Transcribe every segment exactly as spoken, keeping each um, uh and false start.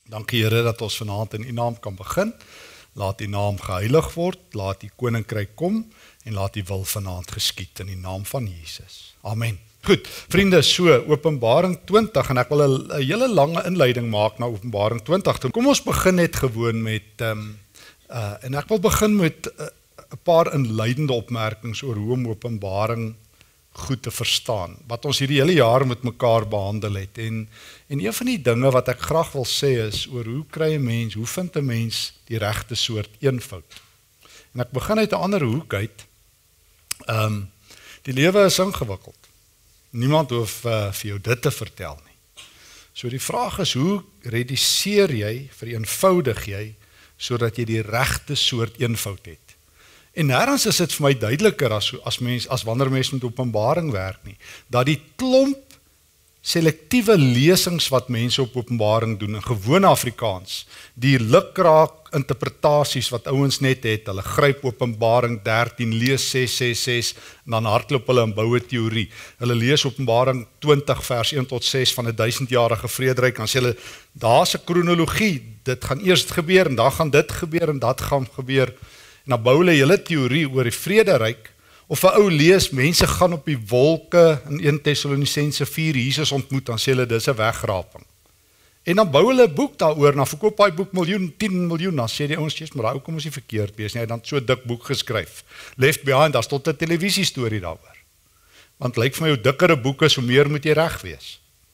Dankie Here dat ons vanaand in U naam kan begin. Laat U naam geheilig word, laat U koninkryk kom en laat U wil vanaand geskied in die naam van Jesus. Amen. Goed, vriende, so Openbaring twintig en ek wil 'n hele lange inleiding maak na Openbaring twintig. Kom ons begin net gewoon met um, uh, en ek wil begin met 'n uh, paar inleidende opmerkings oor hoe om Openbaring goed te verstaan, wat ons hierdie hele jaar met mekaar behandel het. En, en een van die dinge wat ek graag wil sê is, oor hoe kry 'n mens, hoe vind 'n mens die regte soort eenvoud? En ek begin uit 'n ander hoek uit. Um, die lewe is ingewikkeld. Niemand hoef uh, vir jou dit te vertel nie. So die vraag is, hoe reduseer jy, vereenvoudig jy, sodat jy die regte soort eenvoud het? En nêrens is dit vir my duideliker as, as, mens, as wanneer mens met Openbaring werk nie, dat die klomp selektiewe lesings wat mense op Openbaring doen, in gewone Afrikaans, die lukraak interpretasies wat ouens net het, hulle gryp Openbaring dertien, lees ses ses ses, en dan hardloop hulle en bou 'n teorie. Hulle lees Openbaring twintig vers een tot ses van 'n duisendjarige vrederyk, dan sê hulle, daar's 'n kronologie, dit gaan eers gebeur, en daar gaan dit gebeur, en dat gaan gebeur, en dan bou hulle hele teorie oor die vrederyk, of 'n ou lees, mense gaan op die wolke in een Tessalonisense vier Jesus ontmoet, dan sê hulle, dis 'n wegraping. En dan bou hulle 'n boek daaroor, dan verkoop daai boek miljoen, tien miljoen, dan sê die ouens, jy's maar ou, kom ons nie verkeerd wees nie, hy het dan so 'n dik boek geskryf. Left Behind, daar's tot 'n televisiestorie daaroor. Want lyk vir my, hoe dikker 'n boek is, hoe meer moet jy reg wees.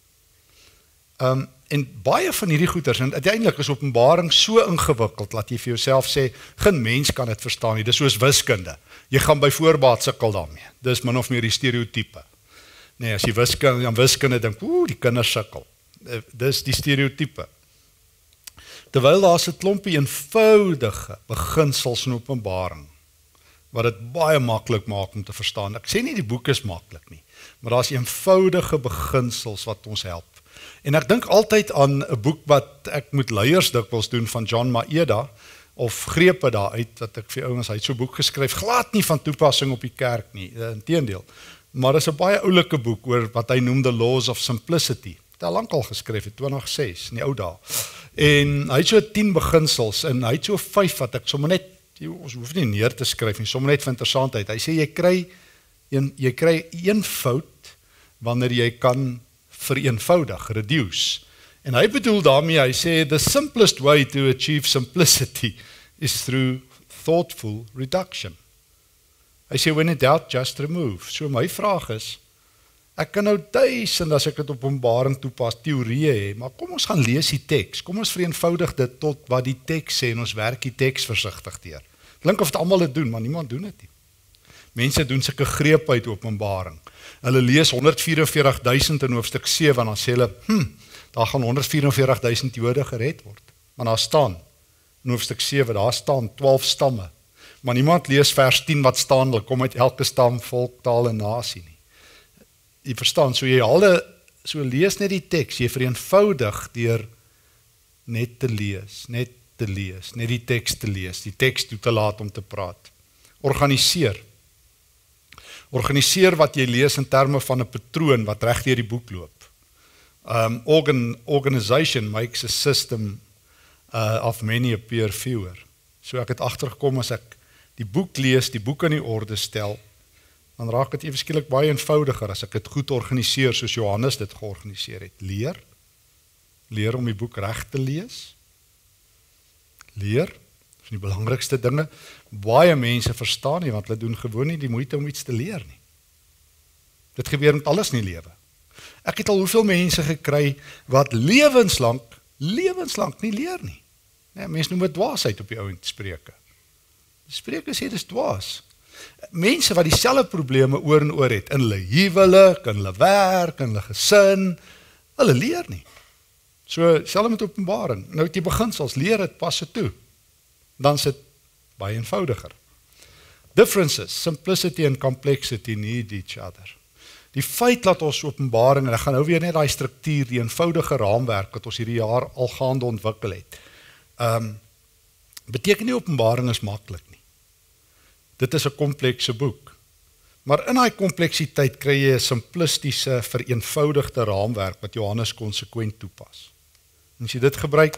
Um, en baie van hierdie goeters, en uiteindelik is Openbaring so ingewikkeld, dat jy vir jouself sê, geen mens kan dit verstaan nie, dis soos wiskunde. Jy gaan by voorbaat sukkel daarmee. Dis min of meer die stereotype. Nee, as jy wiskunde, aan wiskunde dink, oeh, die kinders sukkel. Dis die stereotype. Terwyl daar's 'n klompie eenvoudige beginsels in Openbaring, wat dit baie maklik maak om te verstaan. Ek sê nie die boek is maklik nie, maar daar's eenvoudige beginsels wat ons help. En ek dink altyd aan 'n boek wat ek met leiers dikwels doen van John Maeda, of grepe daaruit, wat ek vir ouens, hy het so 'n boek geskryf, glad nie van toepassing op die kerk nie, inteendeel. Maar dit is 'n baie oulike boek oor wat hy noem The Laws of Simplicity. Het al lank al geskryf, het twintig ses, in die ou dae. En hy het so tien beginsels, en hy het so vyf wat ek sommer net, ons hoef nie neer te skryf nie, sommer net vir interessantheid. Hy sê, jy kry, een, jy kry eenvoud, wanneer jy kan vereenvoudig, reduce. En hy bedoel daarmee, hy sê, the simplest way to achieve simplicity is through thoughtful reduction. Hy sê, when in doubt, just remove. So my vraag is, ek kan nou duisend, as ek dit op Openbaring toepas, teorieë hê, maar kom ons gaan lees die teks, kom ons vereenvoudig dit tot wat die teks sê, en ons werk die teks versigtig deur. Klink of het almal dit doen, maar niemand doen dit nie. Mense doen sulke greep uit Openbaring. Hulle lees honderd vyf en veertig duisend in hoofstuk sewe, en dan sê hulle, hm, daar gaan honderd vyf en veertig duisend Jode gered word. Maar daar staan, in hoofstuk sewe, daar staan twaalf stamme. Maar niemand lees vers tien wat staan, hulle kom uit elke stam, volk, taal en nasie nie. Jy verstaan, so jy alle, so lees net die teks, jy vereenvoudig deur net te lees, net te lees, net die teks te lees, die teks toe te laat om te praat. Organiseer. Organiseer wat jy lees in terme van 'n patroon wat reg deur die boek loop. Um, organ, organization makes a system uh, of many appear fewer. So ek het agtergekom as ek die boek lees, die boek in die orde stel, dan raak dit ewe skielik baie eenvoudiger as ek dit goed organiseer soos Johannes dit georganiseer het. Leer, leer om die boek reg te lees. Leer, dat is die belangrikste dinge. Baie mense verstaan nie, want hulle doen gewoon nie die moeite om iets te leer nie. Dit gebeur met alles in die lewe. Ek het al hoeveel mense gekry wat lewenslang, lewenslang nie leer nie. Nee, mense noem dit dwaasheid op die ouend Spreuke. Spreuke sê dis dwaas. Mense wat dieselfde probleme oor en oor het, in hulle huwelik, in hulle werk, in hulle gesin, hulle leer nie. So, selfs met Openbaring, nou die beginsels, leer het, pas het toe. Dan is dit baie eenvoudiger. Differences, simplicity and complexity need each other. Die feit dat ons Openbaring, en ek gaan nou weer net die struktuur, die eenvoudige raamwerk wat ons hierdie jaar al gaande ontwikkel het, um, beteken nie Openbaring is maklik nie. Dit is 'n komplekse boek. Maar in daai kompleksiteit kry jy 'n simplistiese, vereenvoudigde raamwerk wat Johannes konsekwent toepas. En as jy dit gebruik,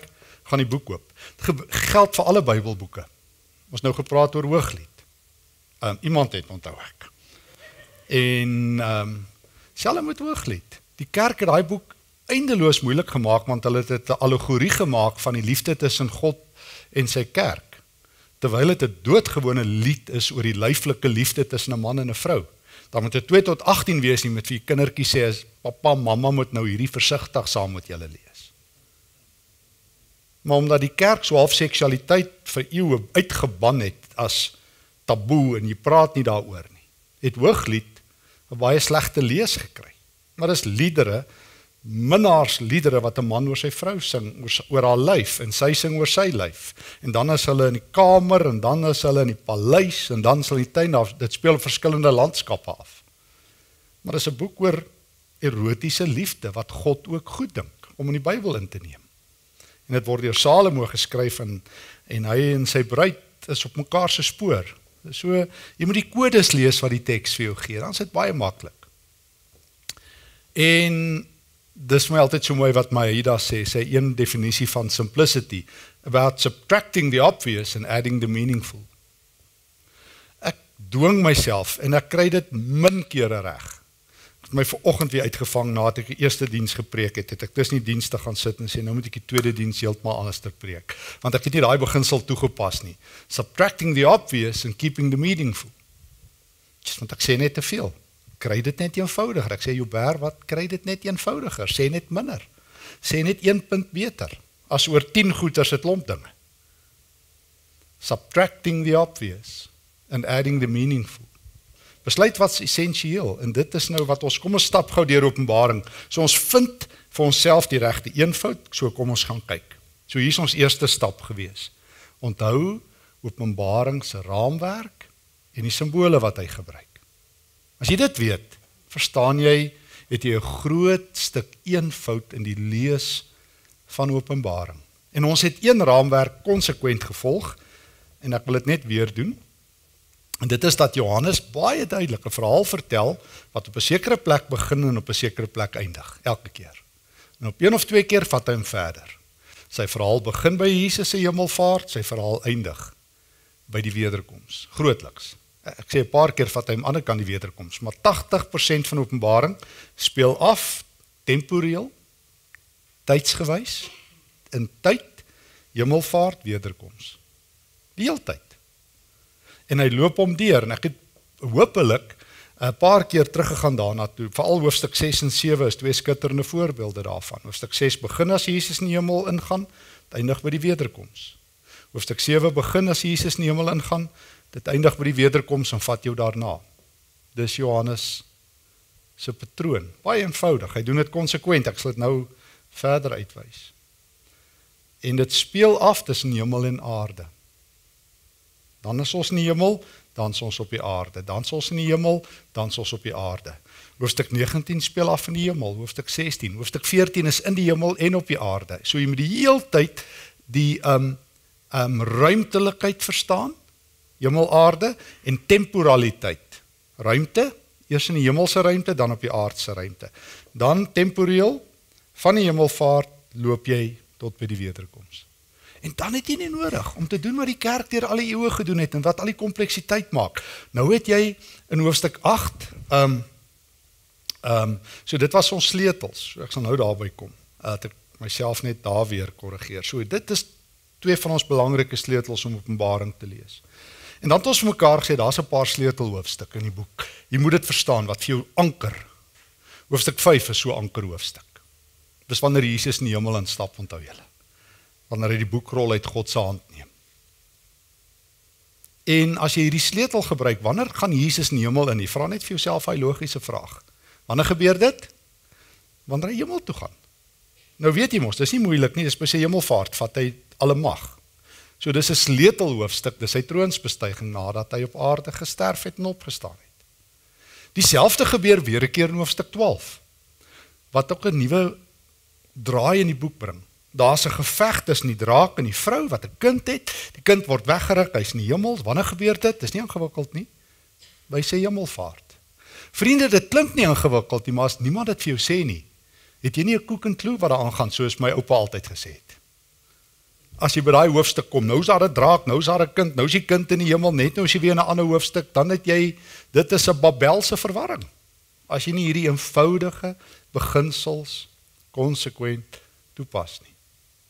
Gaan die boek oop. Dit geld vir alle Bybelboeke. Ons nou gepraat oor Hooglied. Um, iemand het onthou ek. En um, selfs met Hooglied. Die kerk het daai boek eindeloos moeilik gemaak, want hulle het dit 'n allegorie gemaak van die liefde tussen God en sy kerk. Terwyl dit 'n doodgewone lied is oor die lyflike liefde tussen 'n man en 'n vrou. Dan moet dit twee tot agtien wees nie met vir die kindertjies sê as pappa, mamma moet nou hierdie versigtig saam met julle lees. Maar omdat die kerk so half seksualiteit vir eeue uitgeban het as taboe en jy praat nie daaroor nie, het Hooglied 'n baie slegte lees gekry. Maar dis liedere, minnaarsliedere wat 'n man oor sy vrou sing, oor, oor haar lyf, en sy sing oor sy lyf. En dan is hulle in die kamer, en dan is hulle in die paleis, en dan is hulle in die tuin af. Dit speel op verskillende landskappe af. Maar dis 'n boek oor erotiese liefde, wat God ook goed dink, om in die Bybel in te neem. En dit word deur Salomo geskryf, en, en hy en sy bruid is op mekaar se spoor. So, jy moet die kodes lees wat die teks vir jou gee, dan is dit baie maklik. En dis my altyd so mooi wat Maida sê, sy een definisie van simplicity, about subtracting the obvious and adding the meaningful. Ek dwing myself, en ek kry dit min kere reg. Ek het my vanoggend weer uitgevang, nadat ek die eerste diens gepreek het, het ek tussen die diens te gaan sit en sê, nou moet ek die tweede diens heeltemal anders te preek, want ek het nie daai beginsel toegepas nie. Subtracting the obvious and keeping the meaningful. Just want ek sê net te veel. Kry dit net eenvoudiger. Ek sê, Joubert, wat kry dit net eenvoudiger? Sê net minder. Sê net een punt beter, as oor tien goeters het klomp dinge. Subtracting the obvious and adding the meaningful. Besluit wat is essensieel, en dit is nou wat ons, kom ons stap gou deur Openbaring, so ons vind vir onsself die regte eenvoud, so kom ons gaan kyk. So hier is ons eerste stap gewees. Onthou Openbaring se raamwerk en die simbole wat hy gebruik. As jy dit weet, verstaan jy, het jy 'n groot stuk eenvoud in die lees van Openbaring. En ons het een raamwerk konsekwent gevolg, en ek wil dit net weer doen. En dit is dat Johannes baie duidelik 'n verhaal vertel, wat op 'n sekere plek begin en op 'n sekere plek eindig, elke keer. En op een of twee keer vat hy hom verder. Sy verhaal begin by Jesus se hemelvaart, sy verhaal eindig by die wederkoms, grootliks. Ek sê 'n paar keer vat hy aan die ander kant die wederkoms, maar tagtig persent van Openbaring speel af temporeel, tydsgewys, in tyd, hemelvaart, wederkoms. Die hele tyd. En hy loop hom deur, en ek het hopelik 'n paar keer teruggegaan daarna toe, veral hoofstuk ses en sewe is twee skitterende voorbeelde daarvan. Hoofstuk ses begin as Jesus in die hemel ingaan, dit eindig by die wederkoms. Hoofstuk sewe begin as Jesus in die hemel ingaan, dit eindig by die wederkoms en vat jou daarna. Dis Johannes se patroon. Baie eenvoudig, hy doen dit konsekwent, ek sal dit nou verder uitwys. En dit speel af tussen hemel en aarde. Dan is ons in die hemel, dan is ons op die aarde. Dan is ons in die hemel, dan is ons op die aarde. Hoofstuk negentien speel af in die hemel, hoofstuk sestien, hoofstuk veertien is in die hemel en op die aarde. So jy moet die hele tyd die um, um, ruimtelikheid verstaan, hemel, aarde, en temporaliteit. Ruimte, eers in die hemelse ruimte, dan op die aardse ruimte. Dan temporeel, van die hemelvaart loop jy tot by die wederkoms. En dan het jy nie nodig om te doen wat die kerk deur al die eeue gedoen het en wat al die kompleksiteit maak. Nou het jy in hoofstuk agt, um, um, so dit was ons sleutels, so ek sal nou daarby kom, uh, dat ek myself net daar weer korrigeer. So dit is twee van ons belangrike sleutels om Openbaring te lees. En dan het ons vir mekaar gesê, daar is 'n paar sleutelhoofstukke in die boek. Jy moet dit verstaan, wat vir jou anker. Hoofstuk vyf is so anker hoofstuk. Dis wanneer Jesus in die hemel instap, onthou julle. Wanneer hy die boekrol uit God se hand neem. En as jy hierdie sleutel gebruik, wanneer gaan Jesus in die hemel in? Jy vra net vir jouself 'n logiese vraag. Wanneer gebeur dit? Wanneer hy hemel toe gaan. Nou weet jy mos, dis nie moeilik nie, dis by sy hemelvaart, vat hy alle mag. So dis 'n sleutelhoofstuk, dis sy troonsbestuiging nadat hy op aarde gesterf het en opgestaan het. Dieselfde gebeur weer 'n keer in hoofstuk twaalf, wat ook 'n nuwe draai in die boek bring. Daar's 'n geveg tussen die draak en die vrou wat 'n kind het. Die kind word weggeruk, hy's in die hemel. Wanneer gebeur dit? Dis nie ingewikkeld nie. By sy hemelvaart. Vriende, dit klink nie ingewikkeld nie, maar as niemand dit vir jou sê nie, het jy nie 'n koek en klou wat daar aangaan, soos my oupa altyd gesê het. as jy by daai hoofstuk kom, nou is daar 'n draak, nou is daar 'n kind, nou is die kind in die hemel, net nou is jy weer in 'n ander hoofstuk, dan het jy, dit is 'n Babelse verwarring. As jy nie hierdie eenvoudige beginsels konsekwent toepas nie.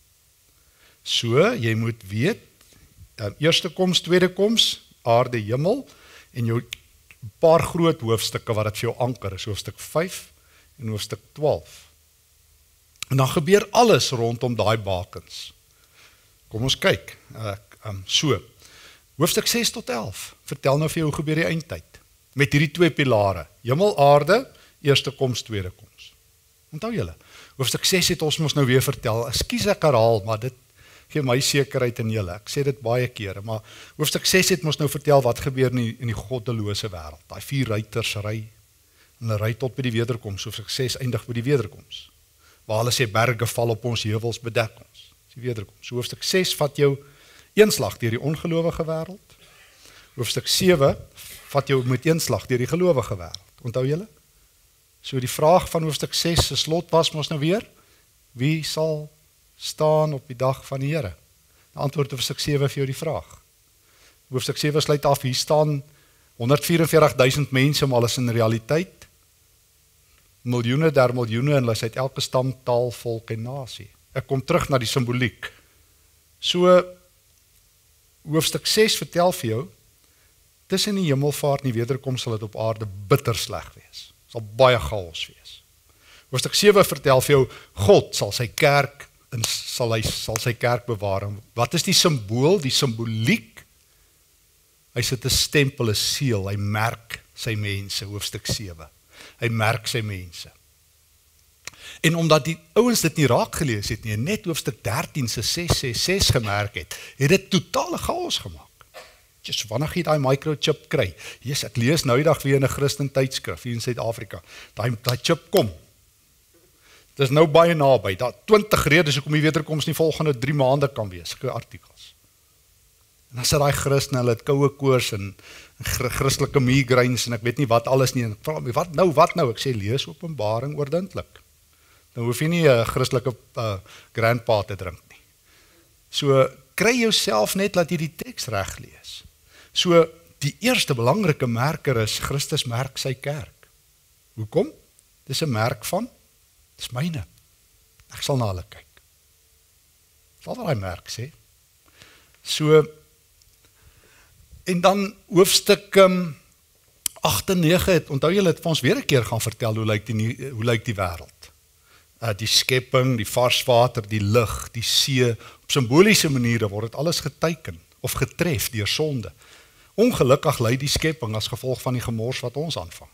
So, jy moet weet, dan eerste koms, tweede koms, aarde, hemel, en jou paar groot hoofstukke wat dit vir jou anker is, hoofstuk vyf en hoofstuk twaalf. En dan gebeur alles rondom daai bakens. Kom ons kyk, uh, um, so, hoofstuk ses tot elf, vertel nou vir jou hoe gebeur die eindtyd, met hierdie twee pilare, hemel, aarde, eerste koms, tweede koms. Onthou julle, hoofstuk ses het ons mos nou weer vertel, ekskuus ek herhaal, maar dit gee my sekerheid in julle, ek sê dit baie kere, maar hoofstuk ses het ons nou vertel wat gebeur in die, in die goddelose wêreld, daai vier ruiters ry, en hulle ry tot by die wederkoms, hoofstuk ses eindig by die wederkoms, waar hulle sê berge val op ons, heuwels bedek ons, die wederkoms. So hoofstuk ses vat jou een slag deur die ongelowige wêreld, hoofstuk sewe vat jou met een slag deur die gelowige wêreld, onthou julle? So die vraag van hoofstuk ses se slot was mos nou weer, wie sal staan op die dag van die Here? Die antwoord op hoofstuk sewe vir jou die vraag. Hoofstuk sewe sluit af, hier staan honderd vyf en veertig duisend mense, maar hulle is in realiteit miljoene der miljoene, en hulle is uit elke stam, taal, volk en nasie. Ek kom terug na die simboliek. So, hoofstuk ses vertel vir jou, tussen die hemelvaart en die wederkoms sal dit op aarde bitter sleg wees. Sal baie chaos wees. Hoofstuk sewe vertel vir jou, God sal sy kerk en sal hy sal sy kerk bewaar. Wat is die simbool, die simboliek? Hy sit 'n stempel, 'n seël, hy merk sy mense, hoofstuk sewe. Hy merk sy mense. En omdat die ouens dit nie raak gelees het nie, en net hoofstuk dertien se ses ses ses gemerk het, het dit totale chaos gemaak. Just wanneer jy daai microchip kry. Yes, ek lees nou die dag weer in 'n Christen tydskrif hier in Suid-Afrika. Daai daai chip kom. Dit is nou baie naby. Daar twintig redes hoekom die wederkoms nie volgende drie maande kan wees, sulke artikels. En dan sit daai Christen, hulle het koue koors en Christelike migraines en ek weet nie wat alles nie. En ek vra my, wat nou, wat nou? Ek sê lees Openbaring oordentlik. Dan hoef jy nie 'n uh, Christelike uh, grandpa te drink nie. So kry jouself net laat jy die teks reg lees. So die eerste belangrike merker is Christus merk sy kerk. Hoekom? Dis 'n merk van dis myne. Ek sal na hulle kyk. Wat wil hy merk sê? So en dan hoofstuk um, agt en nege het, onthou julle het vir ons weer 'n keer gaan vertel hoe lyk die hoe lyk die wêreld. Uh, die skepping, die vars water, die lug, die see, op simboliese maniere word dit alles geteken of getref deur sonde. Ongelukkig lei die skepping as gevolg van die gemors wat ons aanvang.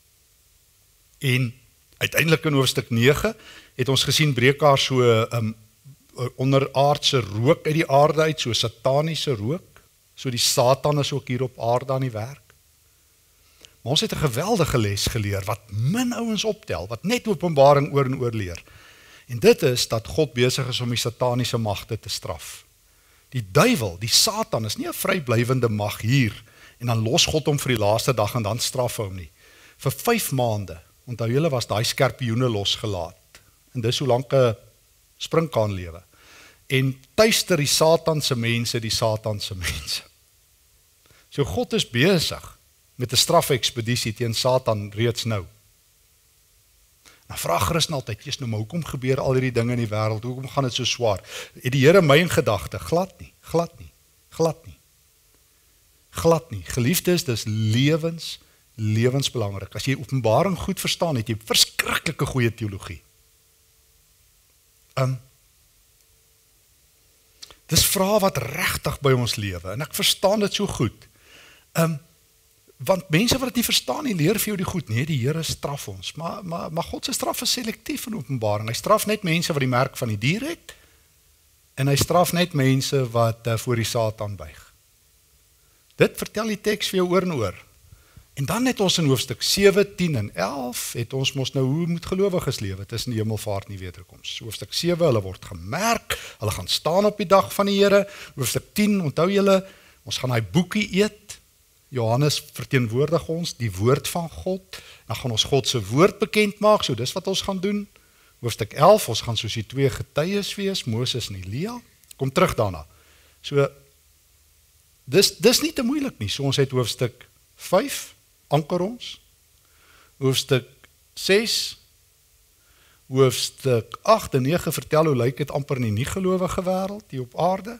En uiteindelik in hoofstuk nege het ons gesien breek daar so 'n um, onderaardse rook uit die aarde uit, so sataniese rook. So die Satan is ook hier op aarde aan die werk. Maar ons het 'n geweldige les geleer wat min ouens optel, wat net Openbaring oor en oor leer. En dit is dat God besig is om die sataniese magte te straf. Die duiwel, die Satan is nie 'n vryblywende mag hier en dan los God hom vir die laaste dag en dan straf hom nie. Vir vyf maande, onthou julle, was daai skorpioene losgelaat. En dis hoe lank 'n sprinkaan lewe. En tuister die Satan se mense, die Satan se mense. So God is besig met 'n strafekspedisie teen Satan reeds nou. Nou vra Christen altyd, Jesus, nou maar hoekom gebeur al hierdie dinge in die wêreld? Hoekom gaan dit so swaar? Het die Here my in gedagte? Glad nie, glad nie, glad nie. Glad nie. Geliefdes, dis lewens, lewensbelangrik. As jy Openbaring goed verstaan, het jy verskriklike goeie teologie. Um, dis vrae wat regtig by ons lewe, en ek verstaan dit so goed. Um, want mense wat dit nie verstaan nie, leer vir jou die goed, nee, die Here straf ons, maar, maar, maar God se straf is selektief in Openbaring. Hy straf net mense wat die merk van die dier het, en hy straf net mense wat uh, voor die Satan buig. Dit vertel die teks vir jou oor en oor. En dan het ons in hoofstuk sewe, tien en elf, het ons mos nou hoe moet gelowiges lewe tussen die hemelvaart en die wederkoms. Hoofstuk sewe, hulle word gemerk, hulle gaan staan op die dag van die Here. Hoofstuk tien, onthou julle, ons gaan daai boekie eet. Johannes verteenwoordig ons, die woord van God. Dan gaan ons God se woord bekend maak, so dis wat ons gaan doen. Hoofstuk elf, ons gaan soos die twee getuies wees, Moses en Elia. Kom terug daarna. So, dis, dis nie te moeilik nie. So ons het hoofstuk vyf, anker ons. Hoofstuk ses, hoofstuk agt en nege vertel hoe lyk dit amper in die nie-gelowige wêreld hier op aarde.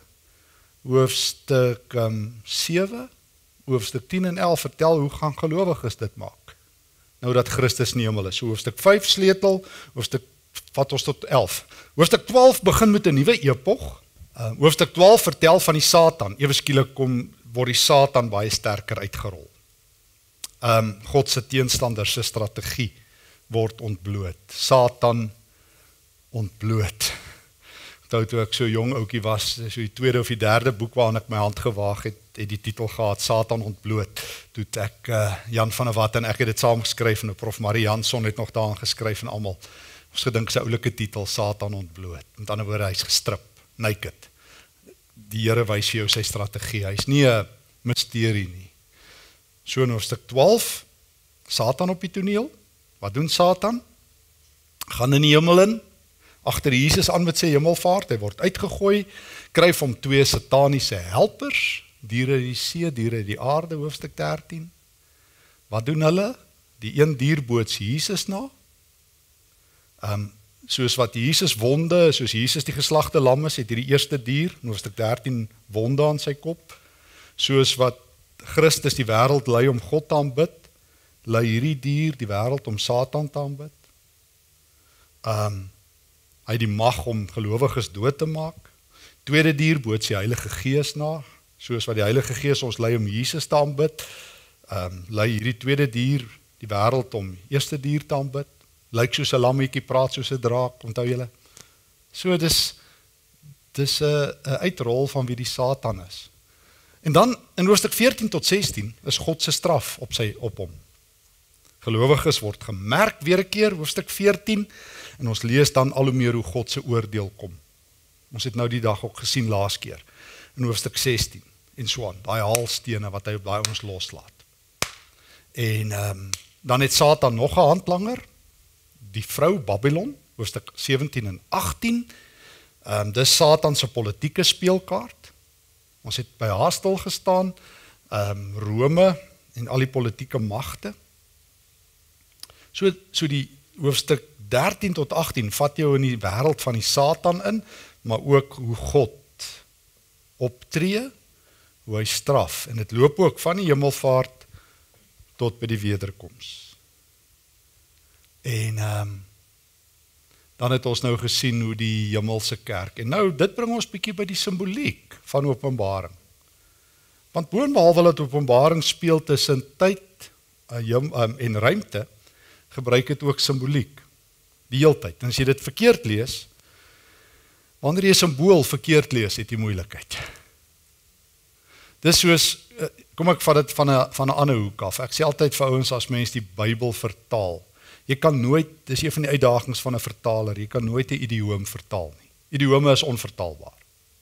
Hoofstuk um, sewe, hoofstuk tien en elf vertel hoe gaan gelowiges dit maak. Nou dat Christus nie hemel is. So hoofstuk vyf sleutel, hoofstuk vat ons tot elf. Hoofstuk twaalf begin met 'n nuwe epog. Uh, hoofstuk twaalf vertel van die Satan. Ewe skielik kom word die Satan baie sterker uitgerol. Um, God se teenstander se strategie word ontbloot. Satan ontbloot. Toe toe ek so jong ouetjie was, so die tweede of die derde boek waaraan ek my hand gewaag het, het die titel gehad, Satan ontbloot. Toe het ek, uh, Jan van der Walt en ek het dit saam geskryf, en prof Marie Jansson het nog daaraan geskryf en almal. Ons gedink sy oulike titel, Satan ontbloot. Met ander woorde, hy is gestrip, naked. Die Here wys vir jou sy strategie. Hy is nie 'n misterie nie. So in hoofstuk twaalf, Satan op die toneel. Wat doen Satan? Gaan in die hemel in, agter Jesus aan met sy hemelvaart, hy word uitgegooi, kryf hom twee sataniese helpers, diere die see, diere die aarde, hoofstuk dertien. Wat doen hulle? Die een dier boots Jesus na, um, soos wat Jesus wonde, soos Jesus die geslagte lam is, het hierdie eerste dier, in hoofstuk dertien, wonde aan sy kop, soos wat Christus die wêreld lei om God te aanbid, lei hierdie dier die wêreld om Satan te aanbid. Um, hy het die mag om gelowiges dood te maak. Tweede dier boots die Heilige Gees na, soos wat die Heilige Gees ons lei om Jesus te aanbid, um, lei hierdie tweede dier die wêreld om eerste dier te aanbid. Lyk soos 'n lammetjie, praat soos 'n draak, onthou julle? So dis dis 'n uitrol van wie die Satan is. En dan in hoofstuk veertien tot sestien is God se straf op sy op hom. Gelowiges word gemerk weer 'n keer, hoofstuk veertien, en ons lees dan al hoe meer hoe God se oordeel kom. Ons het nou die dag ook gesien laas keer, in hoofstuk sestien, en so aan, daai haalstene wat hy op daai ons loslaat. En um, dan het Satan nog 'n handlanger, die vrou Babylon, hoofstuk sewentien en agtien, um, dis Satan se politieke speelkaart. Ons het by haar stil gestaan, um, Rome en al die politieke magte. So, so die hoofstuk dertien tot agtien vat jou in die wêreld van die Satan in, maar ook hoe God optree, hoe hy straf. En dit loop ook van die hemelvaart tot by die wederkoms. En um, dan het ons nou gesien hoe die hemelse kerk, en nou dit bring ons bietjie by die simboliek van Openbaring. Want boonbehalwe dat Openbaring speel tussen tyd um, en ruimte, gebruik het ook simboliek, die heeltyd. En as jy dit verkeerd lees, wanneer jy simbool verkeerd lees, het jy moeilikheid. Dis soos, kom ek vat dit van 'n van 'n ander hoek af. Ek sê altyd vir ouens as mens die Bybel vertaal, jy kan nooit, dis een van die uitdagings van 'n vertaler, jy kan nooit 'n idioom vertaal nie. Idiome is onvertaalbaar.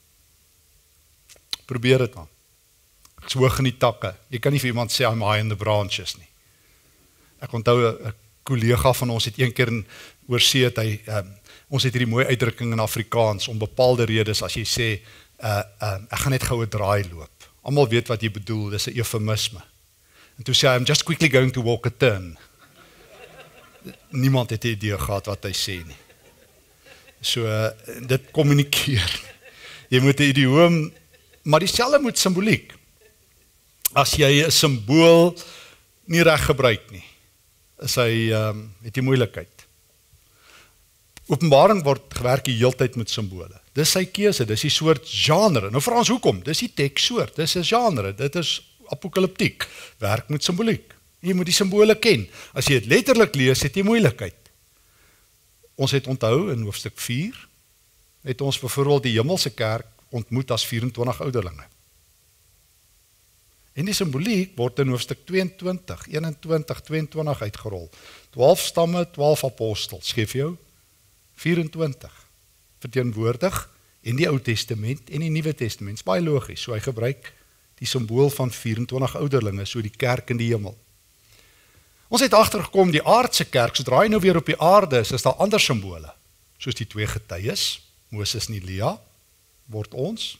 Probeer dit dan. Ek is hoog in die takke. Jy kan nie vir iemand sê I'm high in the branches nie. Ek onthou 'n kollega van ons het een keer in oorsee het hy um, ons het hierdie mooi uitdrukking in Afrikaans om bepaalde redes as jy sê uh, uh, ek gaan net gou 'n draai loop. Almal weet wat jy bedoel, dis 'n eufemisme. En toe sê hy I'm just quickly going to walk a turn. Niemand het 'n idee gehad wat hy sê nie. So uh, dit kommunikeer. Jy moet 'n idioom, maar dieselfde moet simboliek. As jy 'n simbool nie reg gebruik nie, is hy um, het jy moeilikheid. Openbaring word gewerk die heeltyd met simbole. Dis sy keuse, dis die soort genre. Nou vra ons hoekom? Dis die tekssoort, dis 'n genre, dit is apokaliptiek, werk met simboliek. Jy moet die simbole ken. As jy dit letterlik lees, het jy moeilikheid. Ons het onthou in hoofstuk vier, het ons byvoorbeeld die hemelse kerk ontmoet as vyf-en-twintig ouderlinge. En die simboliek word in hoofstuk twee-en-twintig, een-en-twintig, twee-en-twintig uitgerol. twaalf stamme, twaalf apostels, geef jou vyf-en-twintig verteenwoordig in die Ou Testament en die Nuwe Testament. Is baie logies, so hy gebruik die simbool van vyf-en-twintig ouderlinge, so die kerk in die hemel. Ons het agtergekom, die aardse kerk, sodra hy nou weer op die aarde is, is daar ander simbole, soos die twee getuies, Moses en Elia, word ons.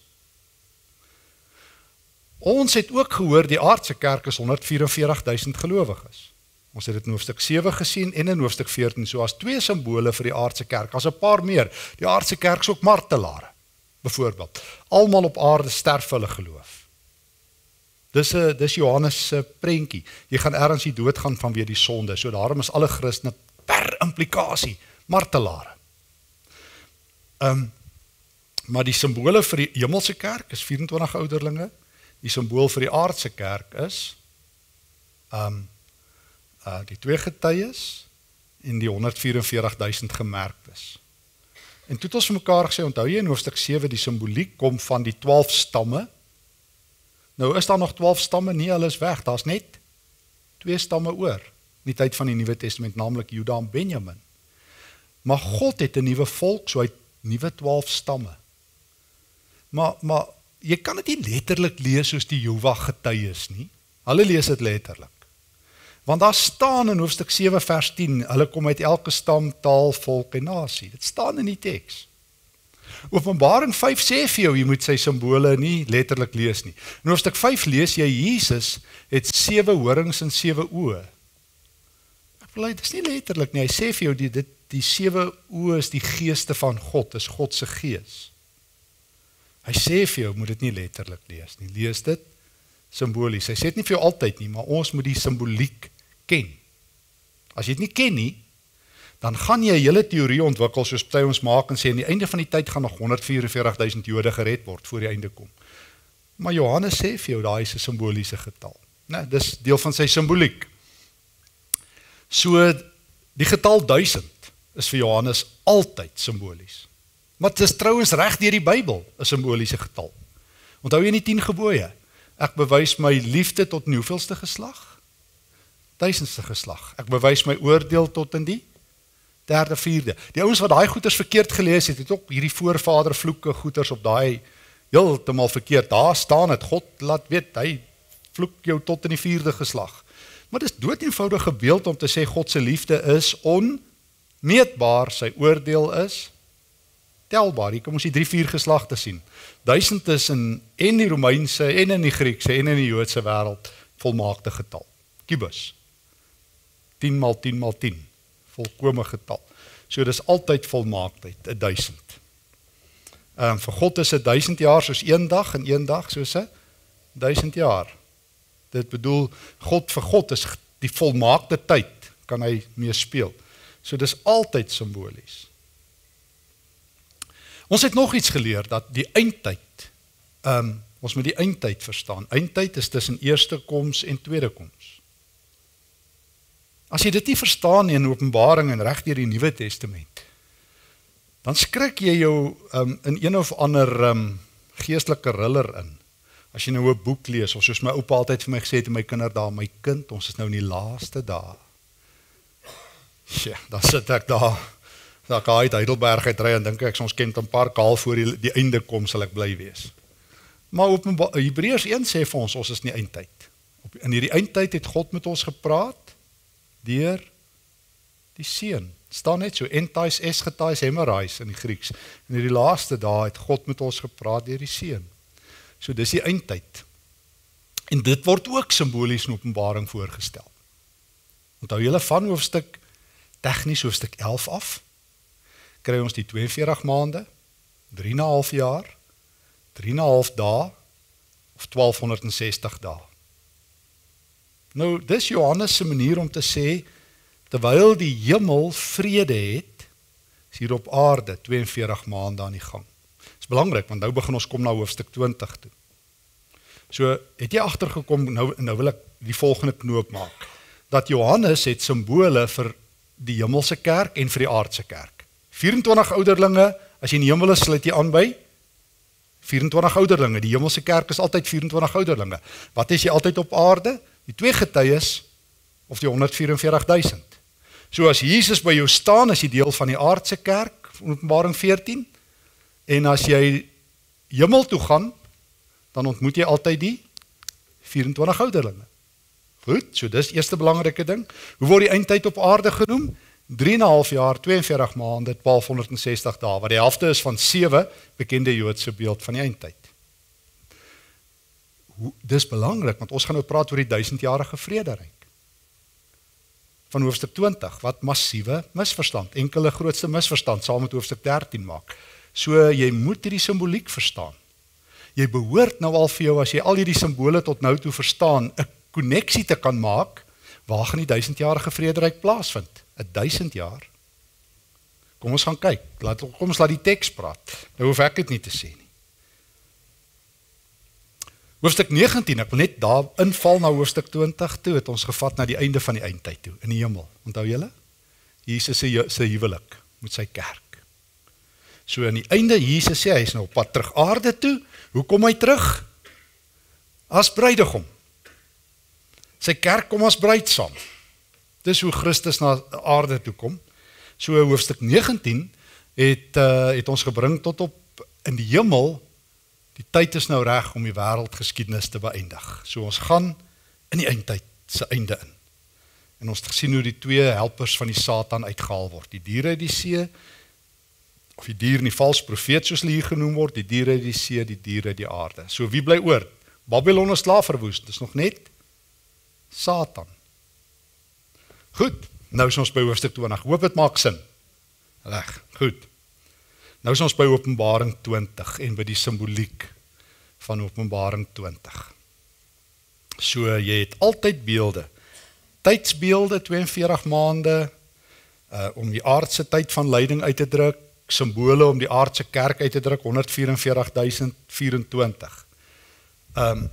Ons het ook gehoor die aardse kerk is honderd vyf en veertig duisend gelowiges. Ons het dit in hoofstuk sewe gesien en in hoofstuk veertien, so as twee simbole vir die aardse kerk, as 'n paar meer. Die aardse kerk is ook martelare, byvoorbeeld. Almal op aarde sterf vir hulle geloof. Dis 'n dis Johannes se prentjie. Jy gaan ergens die dood gaan vanweë die sonde, so daarom is alle Christene per implikasie martelare. Um, maar die simbole vir die hemelse kerk is vyf-en-twintig ouderlinge. Die simbool vir die aardse kerk is um, uh, die twee getuies en die honderd vyf en veertig duisend gemerktes. En toe het ons vir mekaar gesê, onthou jy in hoofstuk sewe, die simboliek kom van die twaalf stamme. Nou is daar nog twaalf stamme, nie, hulle is weg, daar is net twee stamme oor, in die tyd van die Nuwe Testament, naamlik Juda en Benjamin. Maar God het 'n nuwe volk, so hy het nuwe twaalf stamme. Maar, maar jy kan dit nie letterlik lees soos die Jehova getuies nie. Hulle lees dit letterlik. Want daar staan in hoofstuk sewe vers tien, hulle kom uit elke stam, taal, volk en nasie. Dit staan in die teks. Openbaring vyf sê vir jou, jy moet sy simbole nie letterlik lees nie. In hoofstuk vyf lees jy, Jesus het sewe horings en sewe oë. Ek wil, dit is nie letterlik nie, hy sê vir jou, die, dit, die sewe oë is die geeste van God, is God se gees. Hy sê vir jou, moet dit nie letterlik lees nie, lees dit simbolies. Hy sê dit nie vir jou altyd nie, maar ons moet die simboliek ken. As jy dit nie ken nie, dan gaan jy 'n hele teorie ontwikkel, soos party ons maak en sê, aan die einde van die tyd gaan nog honderd vyf en veertig duisend Jode gered word, voor die einde kom. Maar Johannes sê vir jou, daai is 'n simboliese getal. Nee, dis deel van sy simboliek. So, die getal duisend is vir Johannes altyd simbolies. Maar dit is trouwens reg deur die Bybel, 'n simboliese getal. Onthou jy die tien gebooie? Ek bewys my liefde tot in hoeveelste geslag? Duisendste geslag. Ek bewys my oordeel tot in die derde, vierde. Die ouens wat daai goeters verkeerd gelees het, het ook hierdie voorvader vloeke goeters op daai heeltemal verkeerd. Daar staan het, God laat weet, hy vloek jou tot in die vierde geslag. Maar dit is doodeenvoudige beeld om te sê, God se liefde is onmeetbaar, sy oordeel is telbaar. Hier kom ons die drie, vier geslagte sien. Duisend is in en die Romeinse, en in die Griekse, en in die Joodse wêreld volmaakte getal. Kubus. tien maal tien maal tien. Volkome getal. So dis altyd volmaaktheid, 'n duisend. Um, vir God is 'n duisend jaar soos een dag, en een dag soos 'n duisend jaar. Dit bedoel, God vir God is die volmaakte tyd, kan hy mee speel. So dis altyd simbolies. Ons het nog iets geleer, dat die eindtyd, um, ons moet die eindtyd verstaan. Eindtyd is tussen eerste koms en tweede koms. As jy dit nie verstaan nie in Openbaring en reg deur die Nuwe Testament, dan skrik jy jou um, in een of ander um, geestelike riller in. As jy nou 'n boek lees, of soos my oupa altyd vir my gesê het in my kinderdae, my kind, ons is nou in die laaste dae. Ja, dan sit ek daar, dan ek uit Heidelberg uitry en dink ek, ons ken 'n paar kaal voor die, die einde kom, sal ek bly wees. Maar op Hebreërs een sê vir ons, ons is in die eindtyd. In hierdie eindtyd het God met ons gepraat, deur die Seun. Staan net so, entais, eschatais, hemerais in die Grieks. En in die laaste dae het God met ons gepraat deur die Seun. So dis die eindtyd. En dit word ook simbolies in Openbaring voorgestel. Onthou julle van hoofstuk, tegnies hoofstuk elf af, kry ons die twee en veertig maande, drie en 'n half jaar, drie en 'n half dae, of twaalf sestig dae. Nou, dis Johannes se manier om te sê, terwyl die hemel vrede het, is hier op aarde twee en veertig maande aan die gang. Dit is belangrik, want nou begin ons kom na hoofstuk twintig toe. So, het jy agtergekom, nou, nou wil ek die volgende knoop maak, dat Johannes het simbole vir die hemelse kerk en vir die aardse kerk. vyf-en-twintig ouderlinge, as jy in die hemel is, sluit jy aan by vyf-en-twintig ouderlinge. Die hemelse kerk is altyd vyf-en-twintig ouderlinge. Wat is jy altyd op aarde? Die twee getuies, of die honderd vyf en veertig duisend. So as Jesus by jou staan, is jy deel van die aardse kerk, Openbaring veertien, en as jy hemel toe gaan, dan ontmoet jy altyd die vyf-en-twintig ouderlinge. Goed, so dis eerste belangrike ding. Hoe word die eindtyd op aarde genoem? drie en 'n half jaar, tweeënveertig maande, twaalfhonderdsestig dae, wat die helfte is van sewe bekende Joodse beeld van die eindtyd. Dis belangrik, want ons gaan nou praat oor die duisendjarige vrederyk. Van hoofstuk twintig, wat massiewe misverstand, enkele grootste misverstand, saam met hoofstuk dertien maak. So, jy moet hierdie simboliek verstaan. Jy behoort nou al vir jou, as jy al hierdie simbole tot nou toe verstaan, 'n konneksie te kan maak, waar gaan die duisendjarige vrederyk plaasvind? 'n duisend jaar. Kom ons gaan kyk, laat, kom ons laat die teks praat. Nou hoef ek dit nie te sê nie. Hoofstuk negentien, ek wil net daar inval na hoofstuk twintig toe, het ons gevat na die einde van die eindtyd toe, in die hemel. Onthou julle? Jesus se se huwelik met sy kerk. So in die einde, Jesus sê, hy is nou op pad terug aarde toe. Hoe kom hy terug? As bruidegom. Sy kerk kom as bruid saam. Dis hoe Christus na aarde toe kom. So hoofstuk negentien het, uh, het ons gebring tot op in die hemel. Die tyd is nou reg om die wêreldgeskiedenis te beëindig. So ons gaan in die eindtyd se einde in. En ons het gesien hoe die twee helpers van die Satan uitgehaal word. Die diere uit die see, of die dier en die valse profeet soos hulle hier genoem word, die diere uit die see, die diere uit die aarde. So wie bly oor? Babylon is klaar verwoes, dis nog net Satan. Goed, nou is ons by hoofstuk twintig. Hoop dit maak sin. Reg, goed. Nou is ons by Openbaring twintig en by die simboliek van Openbaring twintig. So, jy het altyd beelde. Tydsbeelde, tweeënveertig maande, uh, om die aardse tyd van lyding uit te druk, simbole om die aardse kerk uit te druk, honderdvierenveertigduisend vyerentwintig. Um,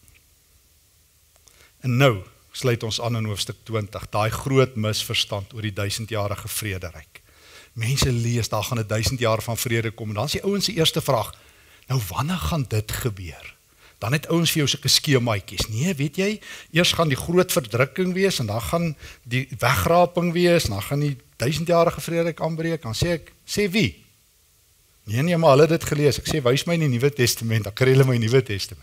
en nou sluit ons aan in hoofstuk twintig, daai groot misverstand oor die duisendjarige vrederyk. Mense lees, daar gaan 'n duisend jaar van vrede kom, en dan is die ouens se eerste vraag, nou wanneer gaan dit gebeur? Dan het ouens vir jou sulke skemaatjies. Nee, weet jy, eers gaan die groot verdrukking wees, en dan gaan die wegraping wees, en dan gaan die duisendjarige vrederyk aanbreek. Dan sê ek, sê wie? Nee, nee, maar hulle het dit gelees. Ek sê, wys my in die Nuwe Testament, dan kry hulle my Nuwe Testament.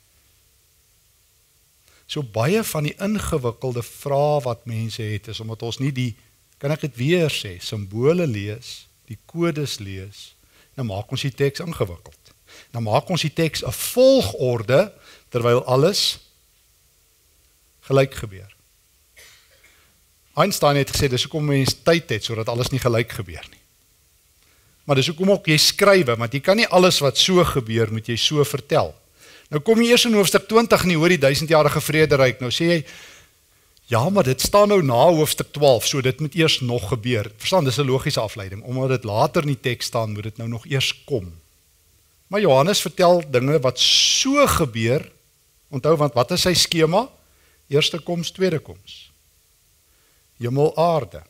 So baie van die ingewikkelde vrae wat mense het, is omdat ons nie die, kan ek dit weer sê, simbole lees, die kodes lees, dan maak ons die teks ingewikkeld. Dan maak ons die teks 'n volgorde, terwyl alles gelyk gebeur. Einstein het gesê, dis hoekom mens tyd het, sodat alles nie gelyk gebeur nie. Maar dis hoekom ook jy skrywe, want jy kan nie alles wat so gebeur, moet jy so vertel. Nou kom jy eers in hoofstuk twintig nie oor die duisendjarige vrederyk, nou sê jy, ja, maar dit staan nou na hoofstuk twaalf, so dit moet eers nog gebeur. Verstaan, dis 'n logiese afleiding, omdat dit later in die teks staan, moet dit nou nog eers kom. Maar Johannes vertel dinge wat so gebeur, onthou, want wat is sy skema? Eerste koms, tweede koms. Hemel, aarde.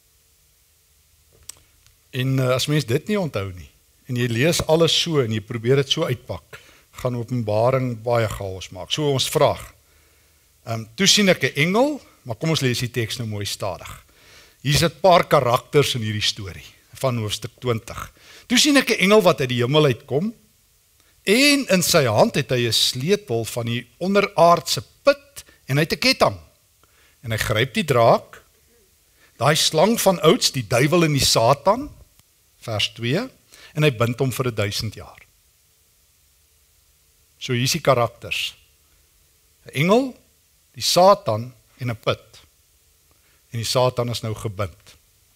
En uh, as mens dit nie onthou nie, en jy lees alles so, en jy probeer dit so uitpak, gaan Openbaring baie chaos maak. So ons vraag, um, toe sien ek 'n engel, maar kom ons lees die teks nou mooi stadig. Hier is 'n paar karakters in hierdie storie, van hoofstuk twintig. Toe sien ek 'n engel wat uit die hemel uitkom, en in sy hand het hy 'n sleutel van die onderaardse put, en hy het 'n ketting. En hy gryp die draak, daai slang van ouds, die duiwel en die Satan, vers twee, en hy bind hom vir 'n duisend jaar. So hier is die karakters. 'n Engel, die Satan en 'n put. En die Satan is nou gebind.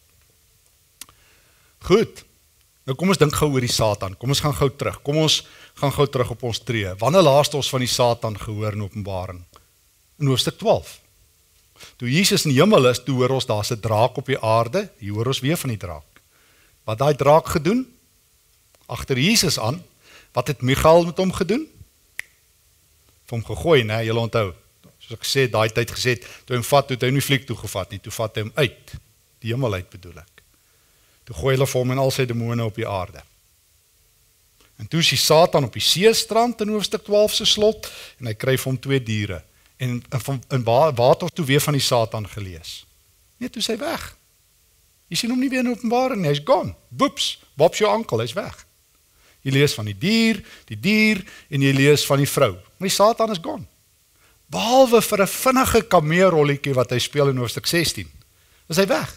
Goed. Nou kom ons dink gou oor die Satan. Kom ons gaan gou terug. Kom ons gaan gou terug op ons tree. Wanneer laas ons van die Satan gehoor in Openbaring? In hoofstuk twaalf. Toe Jesus in die hemel is, toe hoor ons daar's 'n draak op die aarde. Hier hoor ons weer van die draak. Wat daai draak gedoen? Agter Jesus aan. Wat het Michael met hom gedoen? Vir hom gegooi, né? Julle onthou. Soos ek sê, daai tyd gesê, toe hy hom vat, toe hy hom nie fliek toe gevat nie, toe vat hy hom uit. Die hemel uit bedoel ek. Toe gooi hulle vir hom en al sy demone op die aarde. En toe is die Satan op die seestrand in hoofstuk twaalf se slot, en hy kry vir hom twee diere. En, en, van, en waar, waar het ons toe weer van die Satan gelees? Nee, toe is hy weg. Jy sien hom nie weer in Openbaring nie, hy's gone. Boeps, Bob's jou ankel, hy's weg. Jy lees van die dier, die dier, en jy lees van die vrou. Maar die Satan is gone. Behalwe vir 'n vinnige kameerrolletjie wat hy speel in hoofstuk sestien. Is hy weg.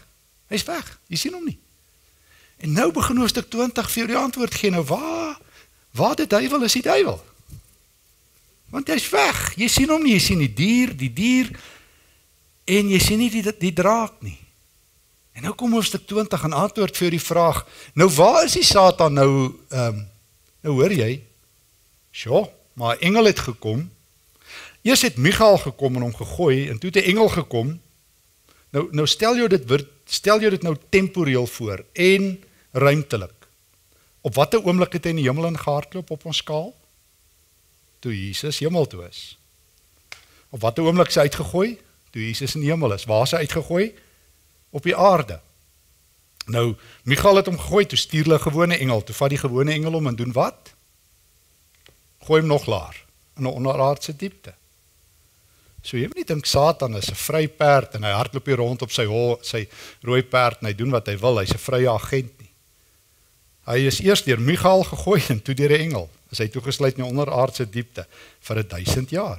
Hy's weg, jy sien hom nie. En nou begin hoofstuk twintig vir jou die antwoord gee, nou waar, waar die duiwel is die duiwel? Want hy's weg, jy sien hom nie, jy sien die dier, die dier, en jy sien nie die, die draak nie. En nou kom hoofstuk twintig en antwoord vir die vraag, nou waar is die Satan nou, um, nou hoor jy, sjo, maar 'n engel het gekom, eers het Michael gekom en hom gegooi, en toe het 'n engel gekom, nou, nou stel jou dit, stel jou dit nou temporeel voor, en ruimtelik. Op watter oomblik het hy in die hemel ingehardloop op ons skaal? Toe Jesus hemel toe is. Op watter oomblik is hy uitgegooi? Toe Jesus in die hemel is. Waar is hy uitgegooi? Op die aarde. Nou, Michael het hom gegooi, toe stuur hulle 'n gewone engel, toe vat die gewone engel om en doen wat? Gooi hom nog laer, in 'n onderaardse diepte. So jy moet nie dink Satan is 'n vry perd, en hy hardloop hier rond op sy, ho, sy rooi perd, en hy doen wat hy wil, hy's 'n vrye agent nie. Hy is eers deur Michael gegooi, en toe deur 'n engel, is hy toegesluit in die onderaardse diepte, vir 'n duisend jaar.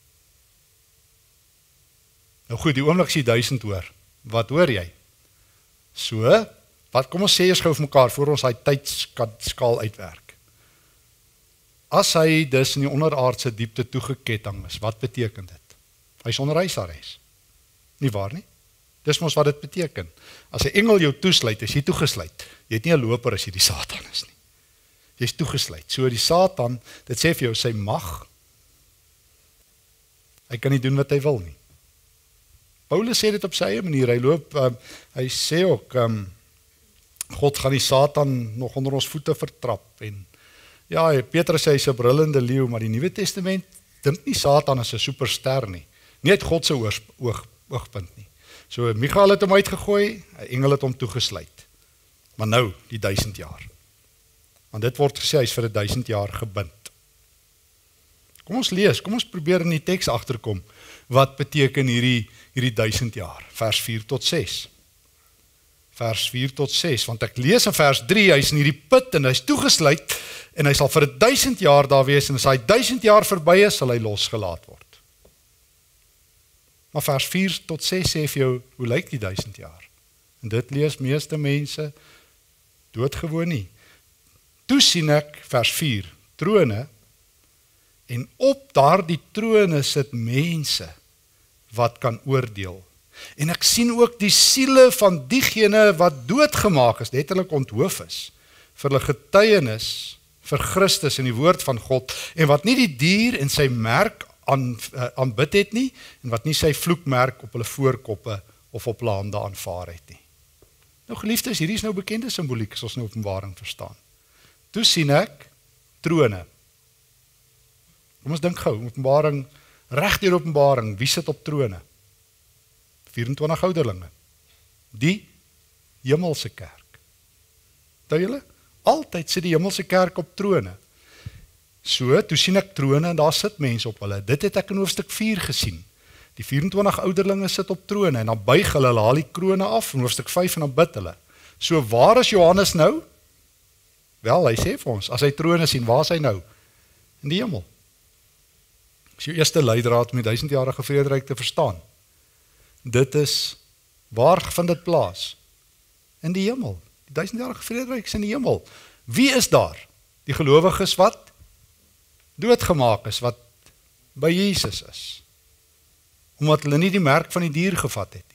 Nou goed, die oomblik as jy duisend hoor, wat hoor jy? So, wat kom ons sê eers gou vir mekaar, voor ons hy tydskaal uitwerk. As hy dus in die onderaardse diepte toegeketting is, wat beteken dit? Hy is onder huisarrest. Nie waar nie? Dis mos wat dit beteken. As 'n engel jou toesluit, is jy toegesluit. Jy het nie 'n loper as jy die Satan is nie. Jy is toegesluit. So die Satan, dit sê vir jou sy mag, hy kan nie doen wat hy wil nie. Paulus sê dit op sy eie manier, hy loop, um, hy sê ook, um, God gaan die Satan nog onder ons voete vertrap, en ja, Petrus sê hy's 'n brullende leeu, maar die Nuwe Testament dink nie Satan is 'n superster nie, nie uit God se oog, oog, oogpunt nie. So Michael het hom uitgegooi, 'n engel het hom toegesluit, maar nou, die duisend jaar, want dit word gesê, hy is vir 'n duisend jaar gebind. Kom ons lees, kom ons probeer in die teks agterkom, wat beteken hierdie, hierdie duisend jaar, vers vier tot ses. Vers vier tot ses, want ek lees in vers drie, hy is in hierdie put, en hy is toegesluit, en hy sal vir 'n duisend jaar daar wees, en as hy duisend jaar verby is, sal hy losgelaat word. Maar vers vier tot ses sê vir jou, hoe lyk die duisend jaar? En dit lees meeste mense doodgewoon nie. Toe sien ek, vers vier, trone, en op daardie trone sit mense, wat kan oordeel. En ek sien ook die siele van diegene wat doodgemaak is, letterlik onthoof is, vir hulle getuienis, vir Christus en die woord van God, en wat nie die dier en sy merk aan, uh, aanbid het nie, en wat nie sy vloekmerk op hulle voorkoppe of op hulle hande aanvaar het nie. Nou geliefdes, hierdie is nou bekende simboliek, as ons nou Openbaring verstaan. Toe sien ek trone. Kom ons dink gou, Openbaring, reg deur Openbaring, wie sit op trone? vierentwintig ouderlinge. Die hemelse kerk. Onthou julle? Altyd sit die hemelse kerk op trone. So, toe sien ek trone en daar sit mense op hulle. Dit het ek in hoofstuk vier gesien. Die vierentwintig ouderlinge sit op trone en dan buig hulle, hulle haal die krone af in hoofstuk vyf en dan bid hulle. So, waar is Johannes nou? Wel, hy sê vir ons, as hy trone sien, waar is hy nou? In die hemel. Dis jou eerste leidraad om die duisendjarige vrederyk te verstaan. Dit is, waar vind dit plaas? In die hemel. Die duisendjarige vrederyk is in die hemel. Wie is daar? Die gelowiges wat doodgemaak is, wat by Jesus is. Omdat hulle nie die merk van die dier gevat het nie.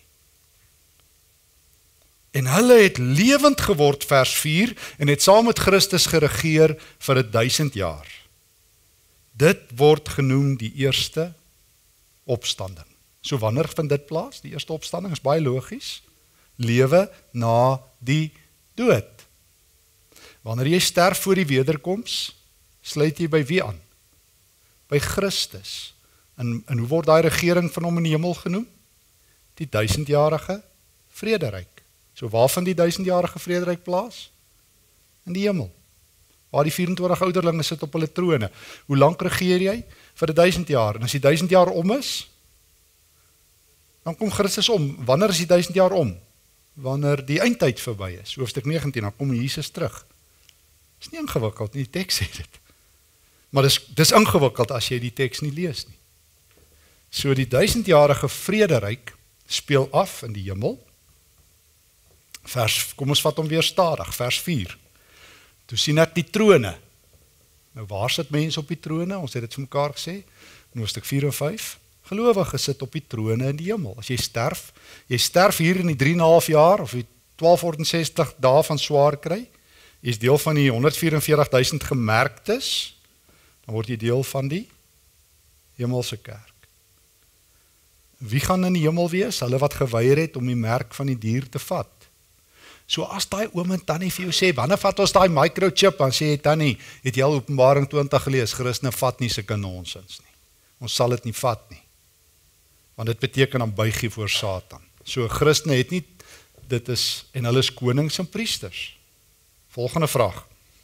En hulle het lewend geword, vers vier, en het saam met Christus geregeer vir 'n duisend jaar. Dit word genoem die eerste opstanding. So wanneer vind dit plaas? Die eerste opstanding is baie logies. Lewe na die dood. Wanneer jy sterf voor die wederkoms, sluit jy by wie aan? By Christus. En, en hoe word daai regering van hom in die hemel genoem? Die duisendjarige vrederyk. So waar vind die duisendjarige vrederyk plaas? In die hemel. Waar die vierentwintig ouderlinge sit op hulle trone. Hoe lank regeer jy? Vir die duisend jaar. En as die duisend jaar om is, dan kom Christus om. Wanneer is die duisend jaar om? Wanneer die eindtyd verby is. Hoofstuk negentien, dan kom Jesus terug. Dis nie ingewikkeld nie, die teks sê dit. Maar dis, dis ingewikkeld as jy die teks nie lees nie. So die duisendjarige vrederyk speel af in die hemel. Vers, kom ons vat hom weer stadig, vers vier. Toe sien ek die trone. Nou waar sit mense op die trone? Ons het dit vir mekaar gesê, in hoofstuk vier en vyf. Gelowiges sit op die trone in die hemel. As jy sterf, jy sterf hier in die drie en 'n half jaar, of die twaalfhonderdsestig dae van swaar kry, jy is deel van die honderdvyf en veertig duisend gemerktes, dan word jy deel van die hemelse kerk. Wie gaan in die hemel wees? Hulle wat geweier het om die merk van die dier te vat. So as daai oom en tannie vir jou sê, wanneer vat ons daai microchip, dan sê jy, tannie, het jy al Openbaring twintig gelees, Christene vat nie sulke nonsens nie. Ons sal dit nie vat nie. Want dit beteken dan buig jy voor Satan. So Christene het nie, dit is, en hulle is konings en priesters. Volgende vraag.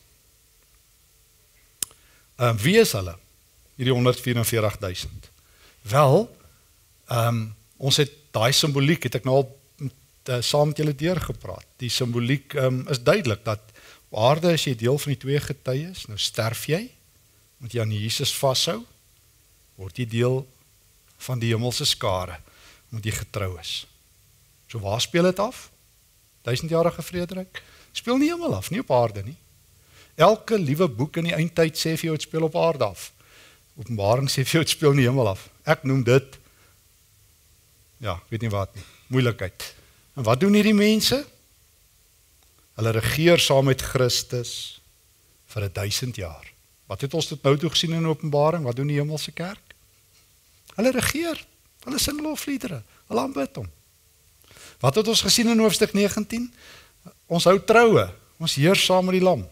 Um, wie is hulle? Hierdie honderdvyf en veertig duisend. Wel, um, ons het daai simboliek, het ek nou al uh, saam met julle deurgepraat. Die simboliek um, is duidelik, dat op aarde as jy deel van die twee getuies, nou sterf jy, moet jy aan Jesus vashou, word jy deel van die hemelse skare, moet jy getrou is. So waar speel dit af? Duisendjarige vrederyk? Speel nie hemel af, nie op aarde nie. Elke liewe boek in die eindtyd sê vir jou het speel op aarde af. Openbaring sê vir jou het speel nie hemel af. Ek noem dit, ja, ek weet nie wat nie, moeilikheid. En wat doen hierdie mense? Hulle regeer saam met Christus vir 'n duisend jaar. Wat het ons tot nou toe gesien in Openbaring? Wat doen die hemelse kerk? Hulle regeer, hulle sing lofliedere, hulle aanbid hom. Wat het ons gesien in hoofstuk negentien? Ons hou troue, ons heers saam met die lam.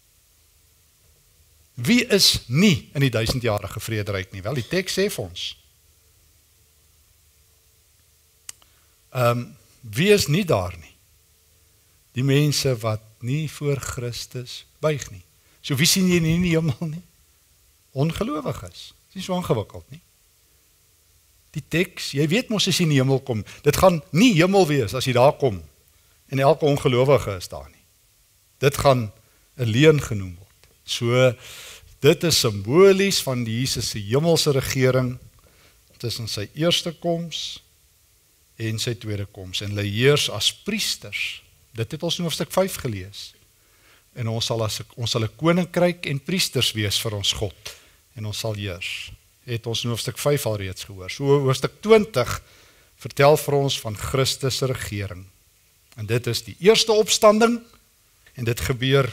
Wie is nie in die duisendjarige vrederyk nie? Wel, die teks sê vir ons. Um, wie is nie daar nie? Die mense wat nie voor Christus buig nie. So wie sien jy nie in die hemel nie? Ongelowiges. Dit is nie so ingewikkeld nie. Die teks, jy weet mos as jy in die hemel kom, dit gaan nie hemel wees as jy daar kom, en elke ongelowige is daar nie. Dit gaan 'n leuen genoem word. So, dit is simbolies van die Jesus se hemelse regering, tussen sy eerste koms, en sy tweede koms, en hulle heers as priesters. Dit het ons in hoofstuk vyf gelees. En ons sal as ons sal 'n koninkryk en priesters wees vir ons God, en ons sal heers. Het ons in hoofstuk vyf al reeds gehoor. So hoofstuk twintig vertel vir ons van Christus se regering. En dit is die eerste opstanding, en dit gebeur,